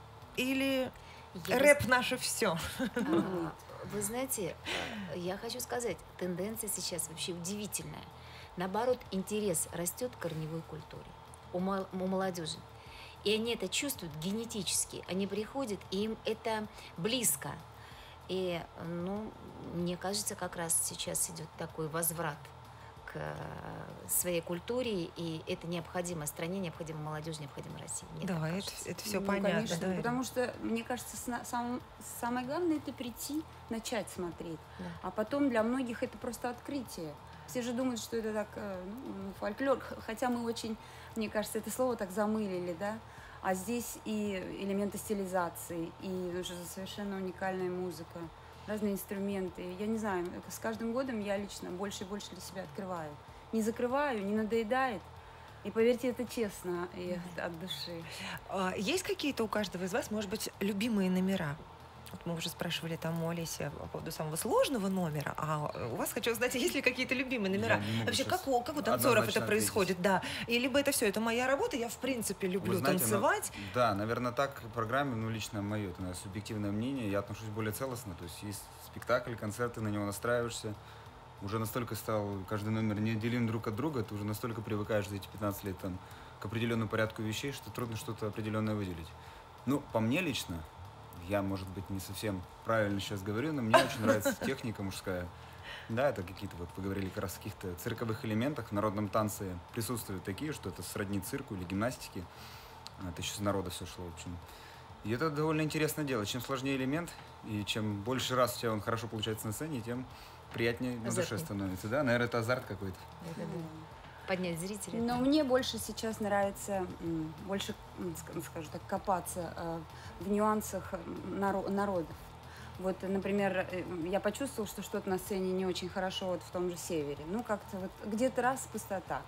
Или Я бы рэп наше все? А, Вы знаете, э, я хочу сказать, тенденция сейчас вообще удивительная. Наоборот, интерес растет к корневой культуре у, мол- у молодежи. И они это чувствуют генетически. Они приходят, и им это близко. И, ну, мне кажется, как раз сейчас идет такой возврат к э, своей культуре, и это необходимо стране, необходимо молодежи, необходимо России. Мне так Да, это, кажется. это все Ну, понятно. конечно, да, потому что, мне кажется, сна- сам- самое главное это прийти, начать смотреть. Да. А потом для многих это просто открытие. Все же думают, что это так, э, ну, фольклор, х- хотя мы очень, мне кажется, это слово так замылили, да. А здесь и элементы стилизации, и уже совершенно уникальная музыка, разные инструменты. Я не знаю, с каждым годом я лично больше и больше для себя открываю. Не закрываю, не надоедает. И поверьте, это честно и от души. А Есть какие-то у каждого из вас, может быть, любимые номера? Вот мы уже спрашивали там у Олеси по поводу самого сложного номера, а у вас хочу узнать, есть ли какие-то любимые номера? Я не могу Вообще, сейчас как у, как у танцоров однозначно это происходит? Да. И либо это все, это моя работа, я в принципе люблю Вы знаете, ну, танцевать. да, наверное, так к программе, ну, лично мое, это наверное, субъективное мнение, я отношусь более целостно, то есть есть спектакль, концерты, на него настраиваешься, уже настолько стал каждый номер неотделим друг от друга, ты уже настолько привыкаешь за эти пятнадцать лет там, к определенному порядку вещей, что трудно что-то определенное выделить. Ну, по мне лично, я, может быть, не совсем правильно сейчас говорю, но мне очень нравится техника мужская. Да, это какие-то, вот вы говорили, как раз о каких-то цирковых элементах. В народном танце присутствуют такие, что это сродни цирку или гимнастике. Это еще с народа все шло, в общем. И это довольно интересно делать. Чем сложнее элемент, и чем больше раз у тебя он хорошо получается на сцене, тем приятнее на душе Азартнее. становится. Да, наверное, это азарт какой-то. Да-да-да. Поднять зрителя. Но мне больше сейчас нравится, м, больше, м, ск- скажу так, копаться э, в нюансах м, наро- народов. Вот, например, э, я почувствовала, что что-то на сцене не очень хорошо вот в том же севере. Ну, как-то вот где-то раз пустота.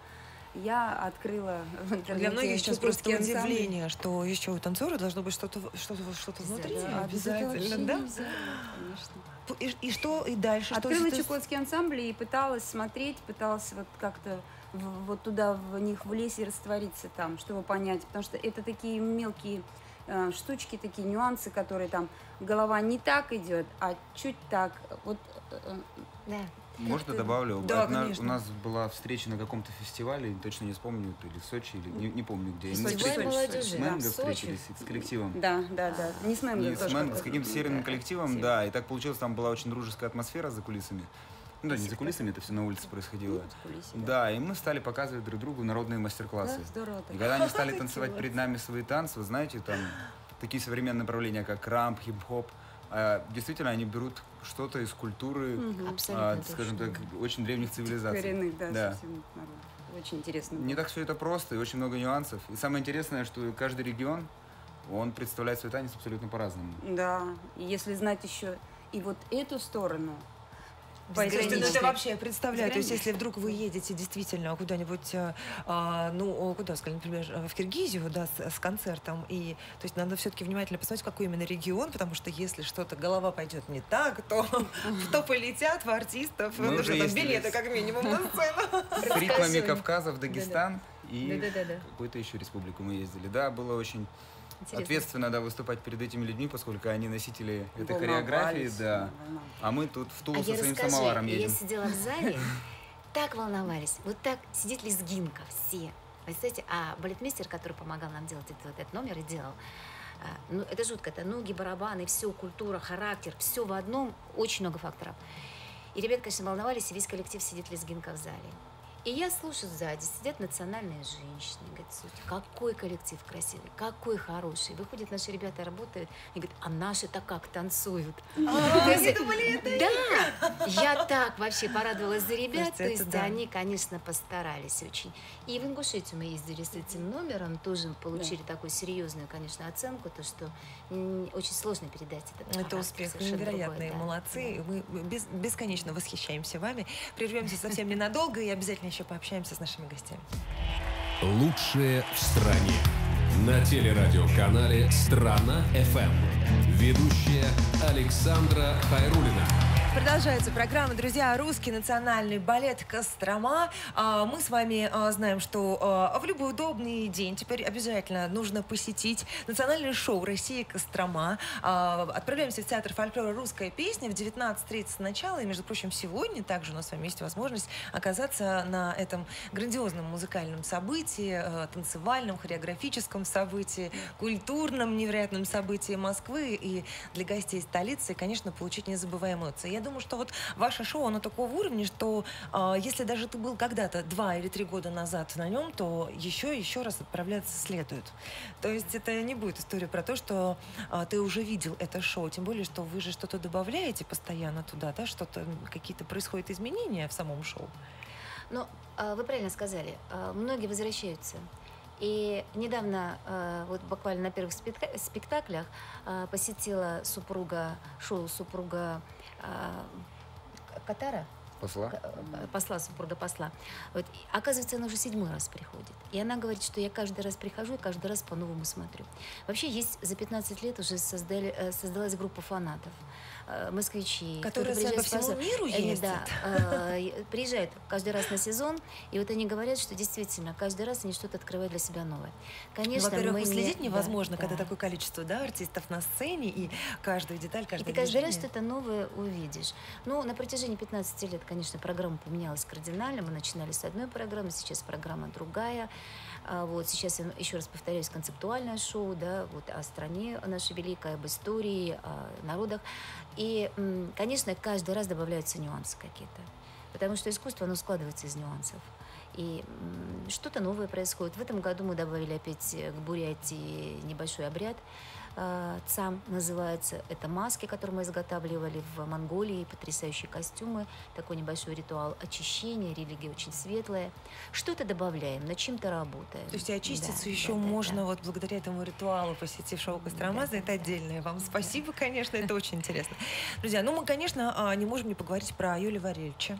Я открыла в интернете Для многих сейчас просто чукотский ансамбль. удивление, что еще у танцора должно быть что-то что-то что-то внутри. Да, без этого вообще Обязательно, да? нельзя, конечно. И, и что, и дальше? Что Открыла это- чукотский ансамбль и пыталась смотреть, пыталась вот как-то в- вот туда в них влезть и раствориться там, чтобы понять, потому что это такие мелкие э, штучки, такие нюансы, которые там голова не так идет, а чуть так. Вот э, Да. Можно ты- добавлю? Да, Одна- конечно. у нас была встреча на каком-то фестивале, точно не вспомню, то ли в Сочи, или не, не помню где. И мы Фестиваль встретились молодежи, с да, Мэнго, в Сочи. встретились с коллективом. да, да, да. Не с Мэнго И с, тоже Мэн- как-то. с каким-то северным коллективом, Север. да, и так получилось, там была очень дружеская атмосфера за кулисами. Ну да, не за кулисами, это все на улице происходило. Ну, в кулисе, Да, и мы стали показывать друг другу народные мастер-классы. Да, здорово так. И когда они стали танцевать перед нами свои танцы, вы знаете, там такие современные направления, как рамп, хип-хоп, а, действительно, они берут что-то из культуры, Мгм. Абсолютно а, скажем точно. так, очень древних цивилизаций. Коренных, да, Да. совсем народов. Очень интересно. Не было. так все это просто, и очень много нюансов. И самое интересное, что каждый регион, он представляет свой танец абсолютно по-разному. Да, и если знать еще и вот эту сторону, Слушайте, ну это вообще я представляю, то есть Безграничный. если вдруг вы едете действительно куда-нибудь, а, ну, куда, скажем, например, в Киргизию, да, с, с концертом, и, то есть надо все-таки внимательно посмотреть, какой именно регион, потому что если что-то, голова пойдет не так, то то полетят в артистов, Мы ну уже что там, ездили билеты с- как минимум на сцену. С ритмами Кавказа в Дагестан и Да-да-да-да. в какую-то еще республику мы ездили. Да, было очень Интересно. ответственно, да, выступать перед этими людьми, поскольку они носители этой Волновались, хореографии, да. волновались. А мы тут в А Тулу я со своим расскажу, самоваром я едем. сидела в зале, так волновались, вот так сидит лезгинка, все. Представляете, а балетмейстер, который помогал нам делать этот, вот этот номер и делал, а, ну, это жутко, это ноги, барабаны, все, культура, характер, все в одном, очень много факторов. И ребята, конечно, волновались, и весь коллектив сидит лезгинка в зале. И я слушаю сзади, сидят национальные женщины, говорят, слушайте, какой коллектив красивый, какой хороший. Выходят наши ребята, работают, и говорят, а наши-то как танцуют. То есть, да, я так вообще порадовалась за ребят, Слушайте, то это есть да. они, конечно, постарались очень. И в Ингушетию мы ездили с этим номером, тоже получили такую серьезную, конечно, оценку, то, что м, очень сложно передать этот Это характер, успех, совершенно невероятные, другой, да. молодцы. Мы бес- бесконечно восхищаемся вами. Прервемся совсем ненадолго и обязательно еще пообщаемся с нашими гостями. Лучшее в стране. На телерадиоканале «Страна-ФМ». Ведущая Александра Хайруллина. Продолжается программа, друзья, русский национальный балет «Кострома». А, Мы с вами а, знаем, что а, в любой удобный день теперь обязательно нужно посетить национальное шоу «Россия Кострома». А, Отправляемся в Театр фольклора «Русская песня» в девятнадцать тридцать начало. И, между прочим, сегодня также у нас с вами есть возможность оказаться на этом грандиозном музыкальном событии, а, танцевальном, хореографическом событии, культурном невероятном событии Москвы. И для гостей столицы, конечно, получить незабываемые эмоции. Я думаю, что вот ваше шоу, оно такого уровня, что э, если даже ты был когда-то два или три года назад на нем, то еще и еще раз отправляться следует. То есть это не будет история про то, что э, ты уже видел это шоу, тем более, что вы же что-то добавляете постоянно туда, да, что-то, какие-то происходят изменения в самом шоу. Ну, а, вы правильно сказали, а, многие возвращаются. И недавно, а, вот буквально на первых спектак- спектаклях, а, посетила супруга, шоу супруга а, Катара, Посла? к- э, посла, супруга посла. Вот, и, оказывается, она уже седьмой раз приходит. И она говорит, что я каждый раз прихожу и каждый раз по-новому смотрю. Вообще есть за пятнадцать лет уже создали, э, создалась группа фанатов. Э, Москвичи. Которые кто-то по приезжает с всему позор- миру Они, ездят. да, э, приезжают каждый раз на сезон, и вот они говорят, что действительно каждый раз они что-то открывают для себя новое. Конечно, Во-первых, мы не- уследить да, невозможно, когда да. такое количество, да, артистов на сцене, и каждую деталь, И каждое ты каждый раз движение. что-то новое увидишь. Ну, на протяжении пятнадцати лет, конечно, программа поменялась кардинально. Мы начинали с одной программы, сейчас программа другая. А вот сейчас, я еще раз повторяюсь, концептуальное шоу, да, вот о стране нашей великой, об истории, о народах. И, м, конечно, каждый раз добавляются нюансы какие-то. Потому что искусство, оно складывается из нюансов. И м, что-то новое происходит. В этом году мы добавили опять к Бурятии небольшой обряд. А, Цам называется. Это маски, которые мы изготавливали в Монголии, потрясающие костюмы, такой небольшой ритуал очищения, религия очень светлая. Что-то добавляем, над чем-то работаем. То есть и очиститься Да, еще да, да, можно да. вот благодаря этому ритуалу, посетив шоу Кострома. Да, За это да, отдельное вам спасибо, конечно, это очень интересно. Друзья, ну мы, конечно, а, не можем не поговорить про Юлия Варельевича,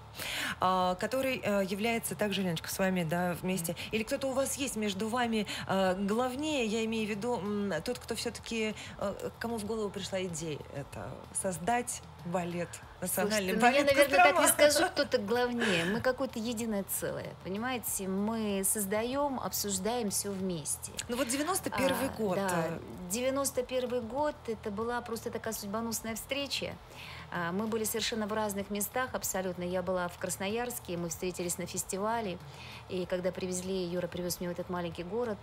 а, который а, является также, Леночка, с вами, да, вместе. Или кто-то у вас есть между вами а, главнее, я имею в виду м, тот, кто все-таки, а, кому в голову пришла идея это создать балет, национальный Слушайте, ну, балет я, наверное, так Кострома. не скажу, кто-то главнее. Мы какое-то единое целое, понимаете? Мы создаем, обсуждаем все вместе. Ну вот девяносто первый А, год. Да, э, девяносто первый год, это была просто такая судьбоносная встреча. А, Мы были совершенно в разных местах абсолютно. Я была в Красноярске, мы встретились на фестивале. И когда привезли, Юра привез меня в этот маленький город,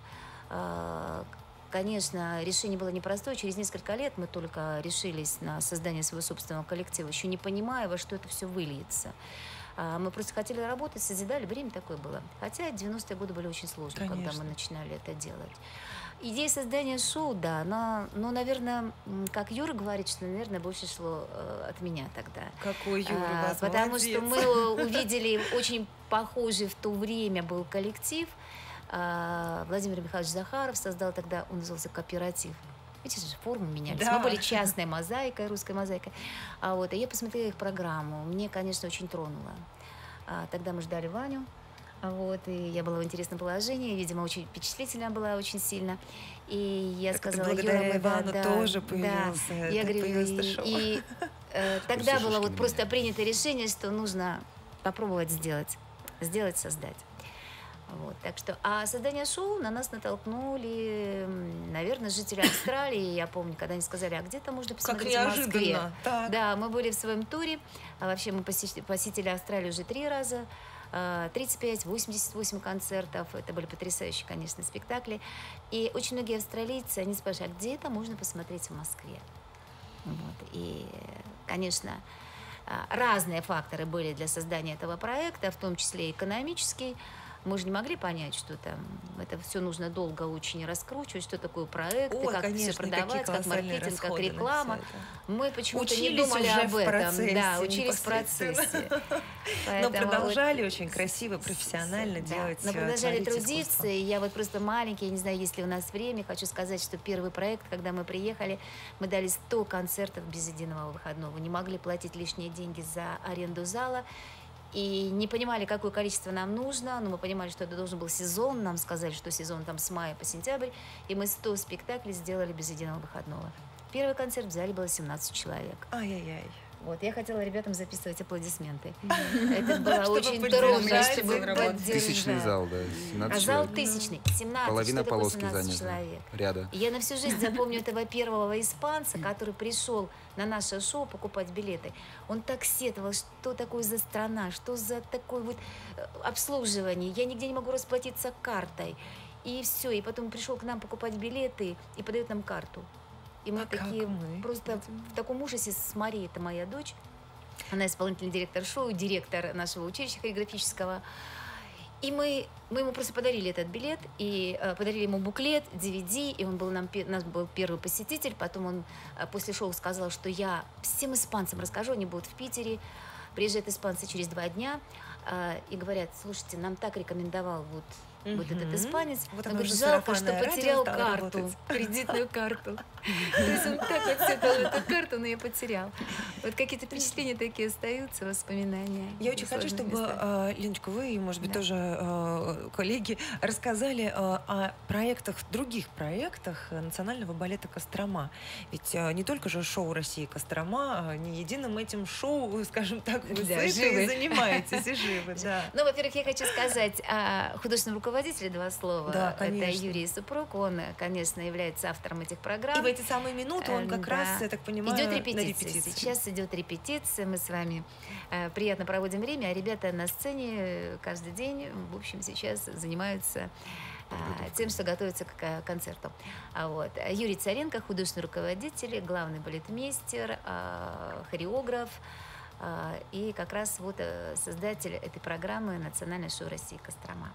а, конечно, решение было непростое. Через несколько лет мы только решились на создание своего собственного коллектива, еще не понимая, во что это все выльется. А, Мы просто хотели работать, созидали, время такое было. Хотя девяностые годы были очень сложные, когда Конечно. мы начинали это делать. Идея создания шоу, да, она, ну, наверное, м, как Юра говорит, что, наверное, больше шло э, от меня тогда. Какой Юра у А, вас, потому молодец. что мы увидели очень похожий в то время был коллектив. А, Владимир Михайлович Захаров создал тогда, он назывался «Кооператив». Эти же формы менялись. Да. Мы были частной мозаикой, русской мозаикой. А вот, и я посмотрела их программу. Мне, конечно, очень тронуло. А, тогда мы ждали Ваню. Вот, и я была в интересном положении, видимо, очень впечатлительная была, очень сильно. И я Так сказала, это благодаря Юра, мы, да, Ивану да, тоже да. появился, Я так говорю, появилось это и, шоу. и э, тогда Все было шишки вот на просто меня. принято решение, что нужно попробовать сделать, сделать, создать. Вот, так что, а создание шоу на нас натолкнули, м, наверное, жители Австралии. Я помню, когда они сказали, а где-то можно Как посмотреть в Москве. неожиданно. Так. Да, мы были в своем туре. А вообще мы посетили, посетили Австралию уже три раза. А, тридцать пять, восемьдесят восемь концертов. Это были потрясающие, конечно, спектакли. И очень многие австралийцы, они спрашивают, а где это можно посмотреть в Москве? Вот. И, конечно, а, разные факторы были для создания этого проекта, в том числе экономический. Мы же не могли понять, что там это все нужно долго очень раскручивать, что такое проект, Ой, как конечно, все какие продавать, как колоссальные маркетинг, как расходы на реклама. всё это. Мы почему-то не Учились думали уже об в этом. процессе, Да, учились в непосредственно. процессе. Но Поэтому продолжали вот очень красиво, профессионально да, делать. но э, продолжали творить трудиться, искусство. и я вот просто маленький, я не знаю, есть ли у нас время, хочу сказать, что первый проект, когда мы приехали, мы дали сто концертов без единого выходного, не могли платить лишние деньги за аренду зала, и не понимали, какое количество нам нужно, но мы понимали, что это должен был сезон, нам сказали, что сезон там с мая по сентябрь, и мы сто спектаклей сделали без единого выходного. Первый концерт в зале было семнадцать человек. Ай-яй-яй. Вот, я хотела ребятам записывать аплодисменты. Это было Чтобы очень поддержать трудно, чтобы эту работу. поддержать. Тысячный зал, да, А семнадцать зал человек. тысячный, семнадцать, Половина что такое полоски семнадцать занята. человек? Ряда. И я на всю жизнь запомню этого первого испанца, который пришел на наше шоу покупать билеты. Он так сетовал, что такое за страна, что за такое вот э, обслуживание. Я нигде не могу расплатиться картой. И все. И потом пришел к нам покупать билеты и подает нам карту. И мы А как такие мы просто будем? в таком ужасе с Марией, это моя дочь. Она исполнительный директор шоу, директор нашего училища хореографического. И мы, мы ему просто подарили этот билет, и э, подарили ему буклет, ди ви ди, и он был нам, пе- у нас был первый посетитель. Потом он э, после шоу сказал, что я всем испанцам расскажу, они будут в Питере. Приезжают испанцы через два дня э, и говорят, слушайте, нам так рекомендовал вот, вот этот Мгм. испанец. Вот Он оно говорит, уже жалко, что сарафанное радио потерял стало карту, работать. кредитную карту. То есть он так отсетал эту карту, но я потерял. Вот какие-то впечатления такие остаются, воспоминания. Я очень хочу, Сложных чтобы, местах. э, Леночка, вы и, может быть, Да. тоже э, коллеги рассказали э, о проектах, других проектах э, Национального балета «Кострома». Ведь э, не только же шоу «Россия Кострома», а не единым этим шоу, вы, скажем так, вы Да, сыты живы. и занимаетесь, и живы, да. Ну, во-первых, я хочу сказать о художественном руководителе два слова. Да, Это конечно. Юрий Супруг, он, конечно, является автором этих программ. И в эти самые минуты он Э, как да. раз, я так понимаю, идет на репетиция. репетиции. Сейчас идет репетиция, мы с вами э, приятно проводим время, а ребята на сцене э, каждый день, в общем, сейчас занимаются э, тем, что готовятся к э, концерту. А вот. Юрий Царенко, художественный руководитель, главный балетмейстер, э, хореограф, э, и как раз вот э, создатель этой программы «Национальное шоу России Кострома».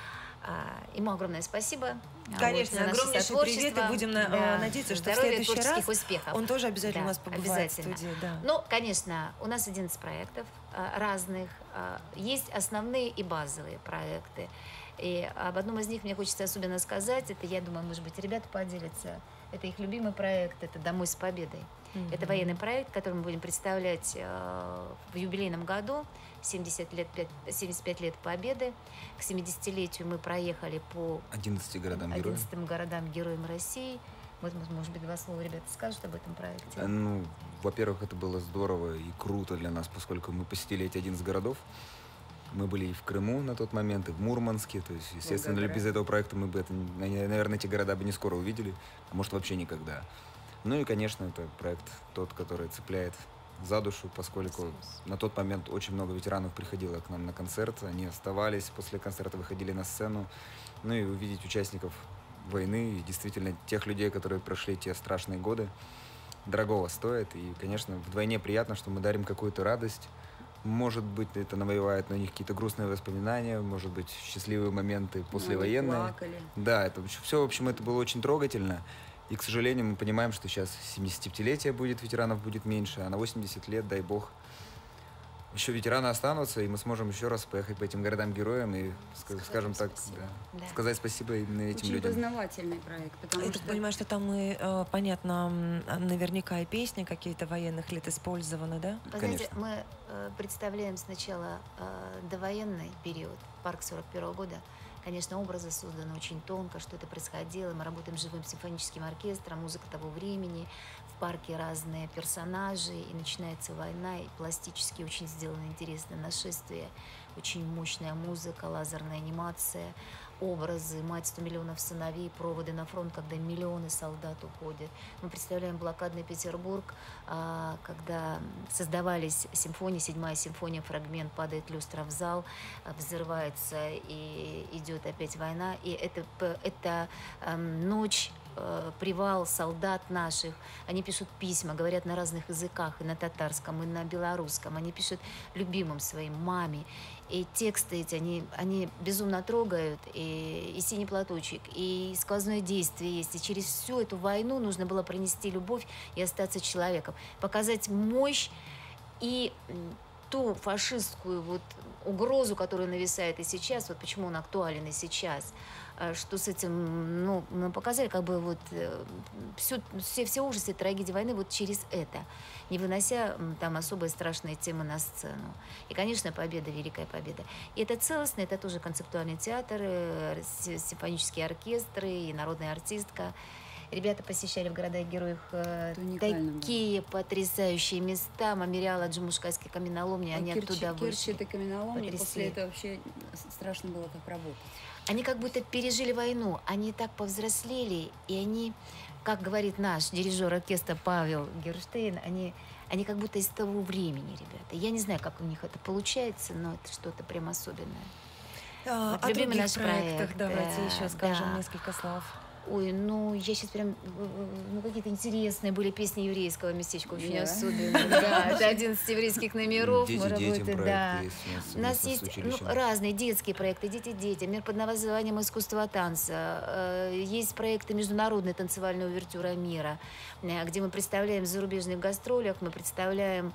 А, Ему огромное спасибо. А, Конечно, вот, за наше огромнейший привет, и сотворчество. будем на- Да. надеяться, что в Здоровья, следующий творческих раз успехов. Он тоже обязательно Да, у нас побывает обязательно. в студии. Да. Ну, конечно, у нас одиннадцать проектов а, разных. А, Есть основные и базовые проекты. И об одном из них мне хочется особенно сказать. Это, я думаю, может быть, ребята поделятся. Это их любимый проект, это «Домой с победой». Это военный проект, который мы будем представлять э, в юбилейном году, семьдесят лет, семьдесят пять лет Победы. К семидесятилетию мы проехали по одиннадцати городам героев. одиннадцати городам-героям России. Вот, может быть, два слова ребята скажут об этом проекте. Э, Ну, во-первых, это было здорово и круто для нас, поскольку мы посетили эти одиннадцать городов. Мы были и в Крыму на тот момент, и в Мурманске. То есть, естественно, Волгоград. без этого проекта мы бы это, наверное, эти города бы не скоро увидели, а может вообще никогда. Ну и, конечно, это проект тот, который цепляет за душу, поскольку на тот момент очень много ветеранов приходило к нам на концерт, они оставались после концерта, выходили на сцену. Ну и увидеть участников войны и действительно тех людей, которые прошли те страшные годы, дорогого стоит. И, конечно, вдвойне приятно, что мы дарим какую-то радость. Может быть, это навевает на них какие-то грустные воспоминания, может быть, счастливые моменты послевоенные. Они плакали. Да, это все, в общем, это было очень трогательно. И, к сожалению, мы понимаем, что сейчас семидесятилетие будет, ветеранов будет меньше, а на восемьдесят лет, дай бог, еще ветераны останутся, и мы сможем еще раз поехать по этим городам-героям и, сказать скажем так, да, Да. сказать спасибо именно этим Очень людям. познавательный проект, потому Я что... так понимаю, что там и, э, понятно, м, наверняка и песни какие-то военных лет использованы, да? Вы знаете, Конечно. мы э, представляем сначала э, довоенный период, парк сорок первого года. Конечно, образы созданы очень тонко, что это происходило. Мы работаем с живым симфоническим оркестром, музыка того времени. В парке разные персонажи, и начинается война, и пластически очень сделано интересное нашествие. Очень мощная музыка, лазерная анимация, образы, мать сто миллионов сыновей, проводы на фронт, когда миллионы солдат уходят. Мы представляем блокадный Петербург, а, когда создавались симфонии, седьмая симфония, фрагмент «Падает люстра в зал», а, взрывается и идет опять война. И это, п- это эм, ночь, э, привал солдат наших. Они пишут письма, говорят на разных языках, и на татарском, и на белорусском. Они пишут любимым своим, маме. И тексты эти, они, они безумно трогают, и, и «Синий платочек», и сквозное действие есть. И через всю эту войну нужно было пронести любовь и остаться человеком. Показать мощь и м, ту фашистскую вот угрозу, которая нависает и сейчас, вот почему он актуален и сейчас, а, что с этим, ну, мы показали как бы вот э, всю, все, все ужасы и трагедии войны вот через это, не вынося м, там особые страшные темы на сцену. И, конечно, победа, великая победа. И это целостно, это тоже концептуальный театр, э, си- симфонические оркестры и народная артистка. Ребята посещали в городах-героях э, Это уникально было. такие потрясающие места. Мамериала, Джумушкайские каменоломни, А они Керчь- оттуда Керчь вышли. это каменоломня, потрясли. после этого вообще страшно было как работать. Они как будто пережили войну, они так повзрослели, и они, как говорит наш дирижер оркестра Павел Герштейн, они, они как будто из того времени, ребята. Я не знаю, как у них это получается, но это что-то прям особенное. А, Вот о любимый других наш проектах проект, давайте э, еще скажем да. несколько слов. Ой, ну, я сейчас прям, э, ну, какие-то интересные были песни еврейского местечка, очень Да. особенные. Да, это одиннадцать еврейских номеров. Дети мы детям работаем, проект да. есть у нас У нас совместно с есть ну, училищем. разные детские проекты, дети-дети, мир под названием «Искусство танца». Э, Есть проекты «Международная танцевальная увертюра мира», э, где мы представляем в зарубежных гастролях, мы представляем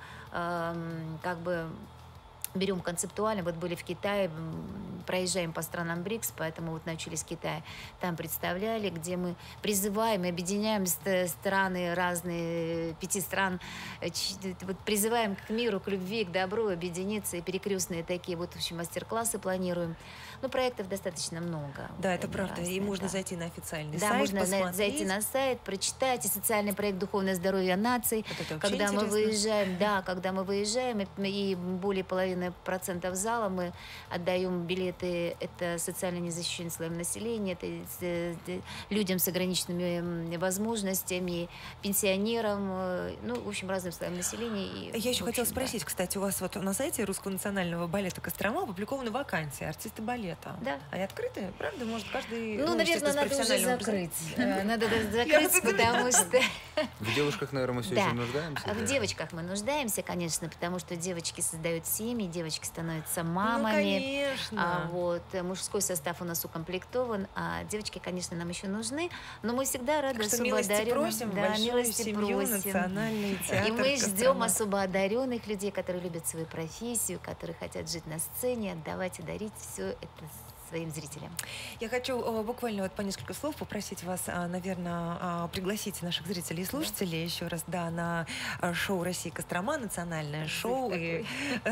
эм, как бы берем концептуально, вот были в Китае, м, проезжаем по странам БРИКС, поэтому вот начали с Китая, там представляли, где мы призываем и объединяем ст- страны разные, пяти стран, э, ч- вот призываем к миру, к любви, к добру, объединиться, и перекрестные такие вот, в общем, мастер-классы планируем. Ну, проектов достаточно много. Да, Вот это они правда. И разные, можно да. зайти на официальный Да, сайт, можно на- посмотреть. зайти на сайт, прочитать, и социальный проект «Духовное здоровье наций». Вот это вообще Когда мы интересно. выезжаем, да, когда мы выезжаем, и, и более половины процентов зала мы отдаем билеты, это социально незащищенным слоям населения, это э, э, людям с ограниченными м, возможностями, пенсионерам, э, ну, в общем, разным слоям населения. И, Я еще в хотела общем, да. спросить, кстати, у вас вот на сайте Русского национального балета Кострома опубликованы вакансии артисты балета. Да. Они открыты, правда? Может, каждый... Ну, наверное, естественно, с надо уже профессиональным закрыть. образованием. Э, Надо да- Я закрыть, вот это потому что... В девушках, наверное, мы все Да. еще нуждаемся. А В да? девочках мы нуждаемся, конечно, потому что девочки создают семьи, девочки становятся Ну, мамами. конечно. А, вот, э, мужской состав у нас укомплектован, а девочки, конечно, нам еще нужны, но мы всегда рады Так что особо милости одаренным. просим, Да, большую милости семью, просим. национальный театр И мы ждем Кострома. особо одаренных людей, которые любят свою профессию, которые хотят жить на сцене, отдавать и дарить все это своим зрителям. Я хочу э, буквально вот по несколько слов попросить вас, наверное, пригласить наших зрителей и слушателей еще раз, да, на э, шоу «Россия Кострома», национальное шоу. И,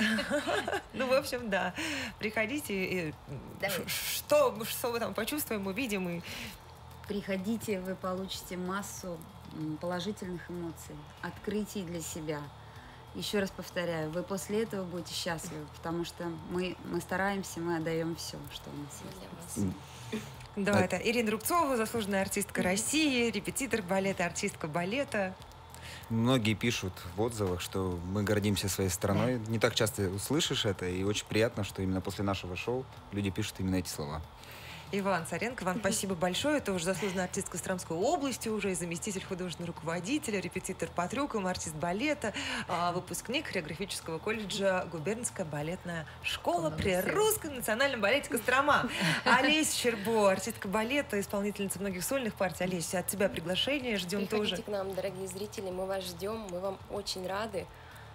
ну, в общем, да, приходите, и Давай. ш- что, что мы там почувствуем, увидим. И... Приходите, вы получите массу м, положительных эмоций, открытий для себя. Еще раз повторяю, вы после этого будете счастливы, потому что мы, мы стараемся, мы отдаем все, что у нас есть. Для вас. Да, А- это Ирина Рубцова, заслуженная артистка России, репетитор балета, артистка балета. Многие пишут в отзывах, что мы гордимся своей страной. Не так часто услышишь это, и очень приятно, что именно после нашего шоу люди пишут именно эти слова. Иван Царенко, Иван, спасибо большое. Это уже заслуженный артист Костромской области, уже и заместитель художественного руководителя, репетитор по трюкам, артист балета, а, выпускник хореографического колледжа «Губернская балетная школа» при Русском национальном балете Кострома. Олеся Щербо, артистка балета, исполнительница многих сольных партий. Олеся, от тебя приглашение ждем Приходите тоже. к нам, дорогие зрители, мы вас ждем, мы вам очень рады.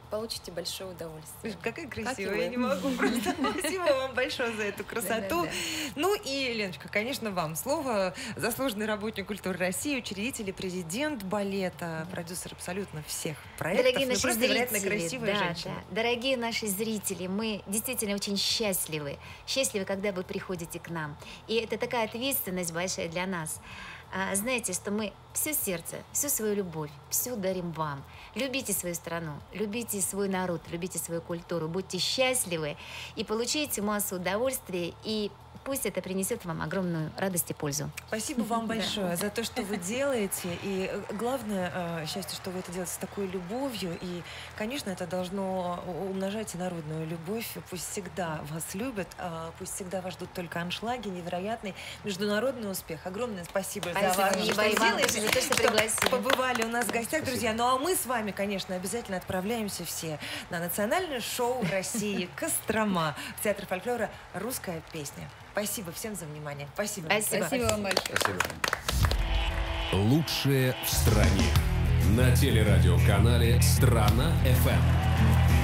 получите большое удовольствие. Какая красивая, Как и я вы. не могу просто. Спасибо вам большое за эту красоту. Да-да-да. Ну и, Леночка, конечно, вам слово. Заслуженный работник культуры России, учредитель и президент балета, продюсер абсолютно всех проектов. Дорогие Ну, наши просто невероятно зрители, красивая да, женщина. да. Дорогие наши зрители, мы действительно очень счастливы. Счастливы, когда вы приходите к нам. И это такая ответственность большая для нас. А, знаете, что мы все сердце, всю свою любовь, все дарим вам. Любите свою страну, любите свой народ, любите свою культуру, будьте счастливы и получите массу удовольствия, и пусть это принесет вам огромную радость и пользу. Спасибо вам Да. большое за то, что вы делаете. И э, главное э, счастье, что вы это делаете с такой любовью. И, конечно, это должно умножать и народную любовь. Пусть всегда вас любят, а пусть всегда вас ждут только аншлаги, невероятный международный успех. Огромное спасибо, за Спасибо, ваше, Ива, что и вам делаете, за то, что что пригласили. побывали у нас в гостях, друзья. Ну а мы с вами, конечно, обязательно отправляемся все на национальное шоу России «Кострома» в Театр фольклора «Русская песня». Спасибо всем за внимание. Спасибо. Спасибо. Спасибо вам большое. Спасибо. Лучшее в стране. На телерадиоканале «Страна эф эм».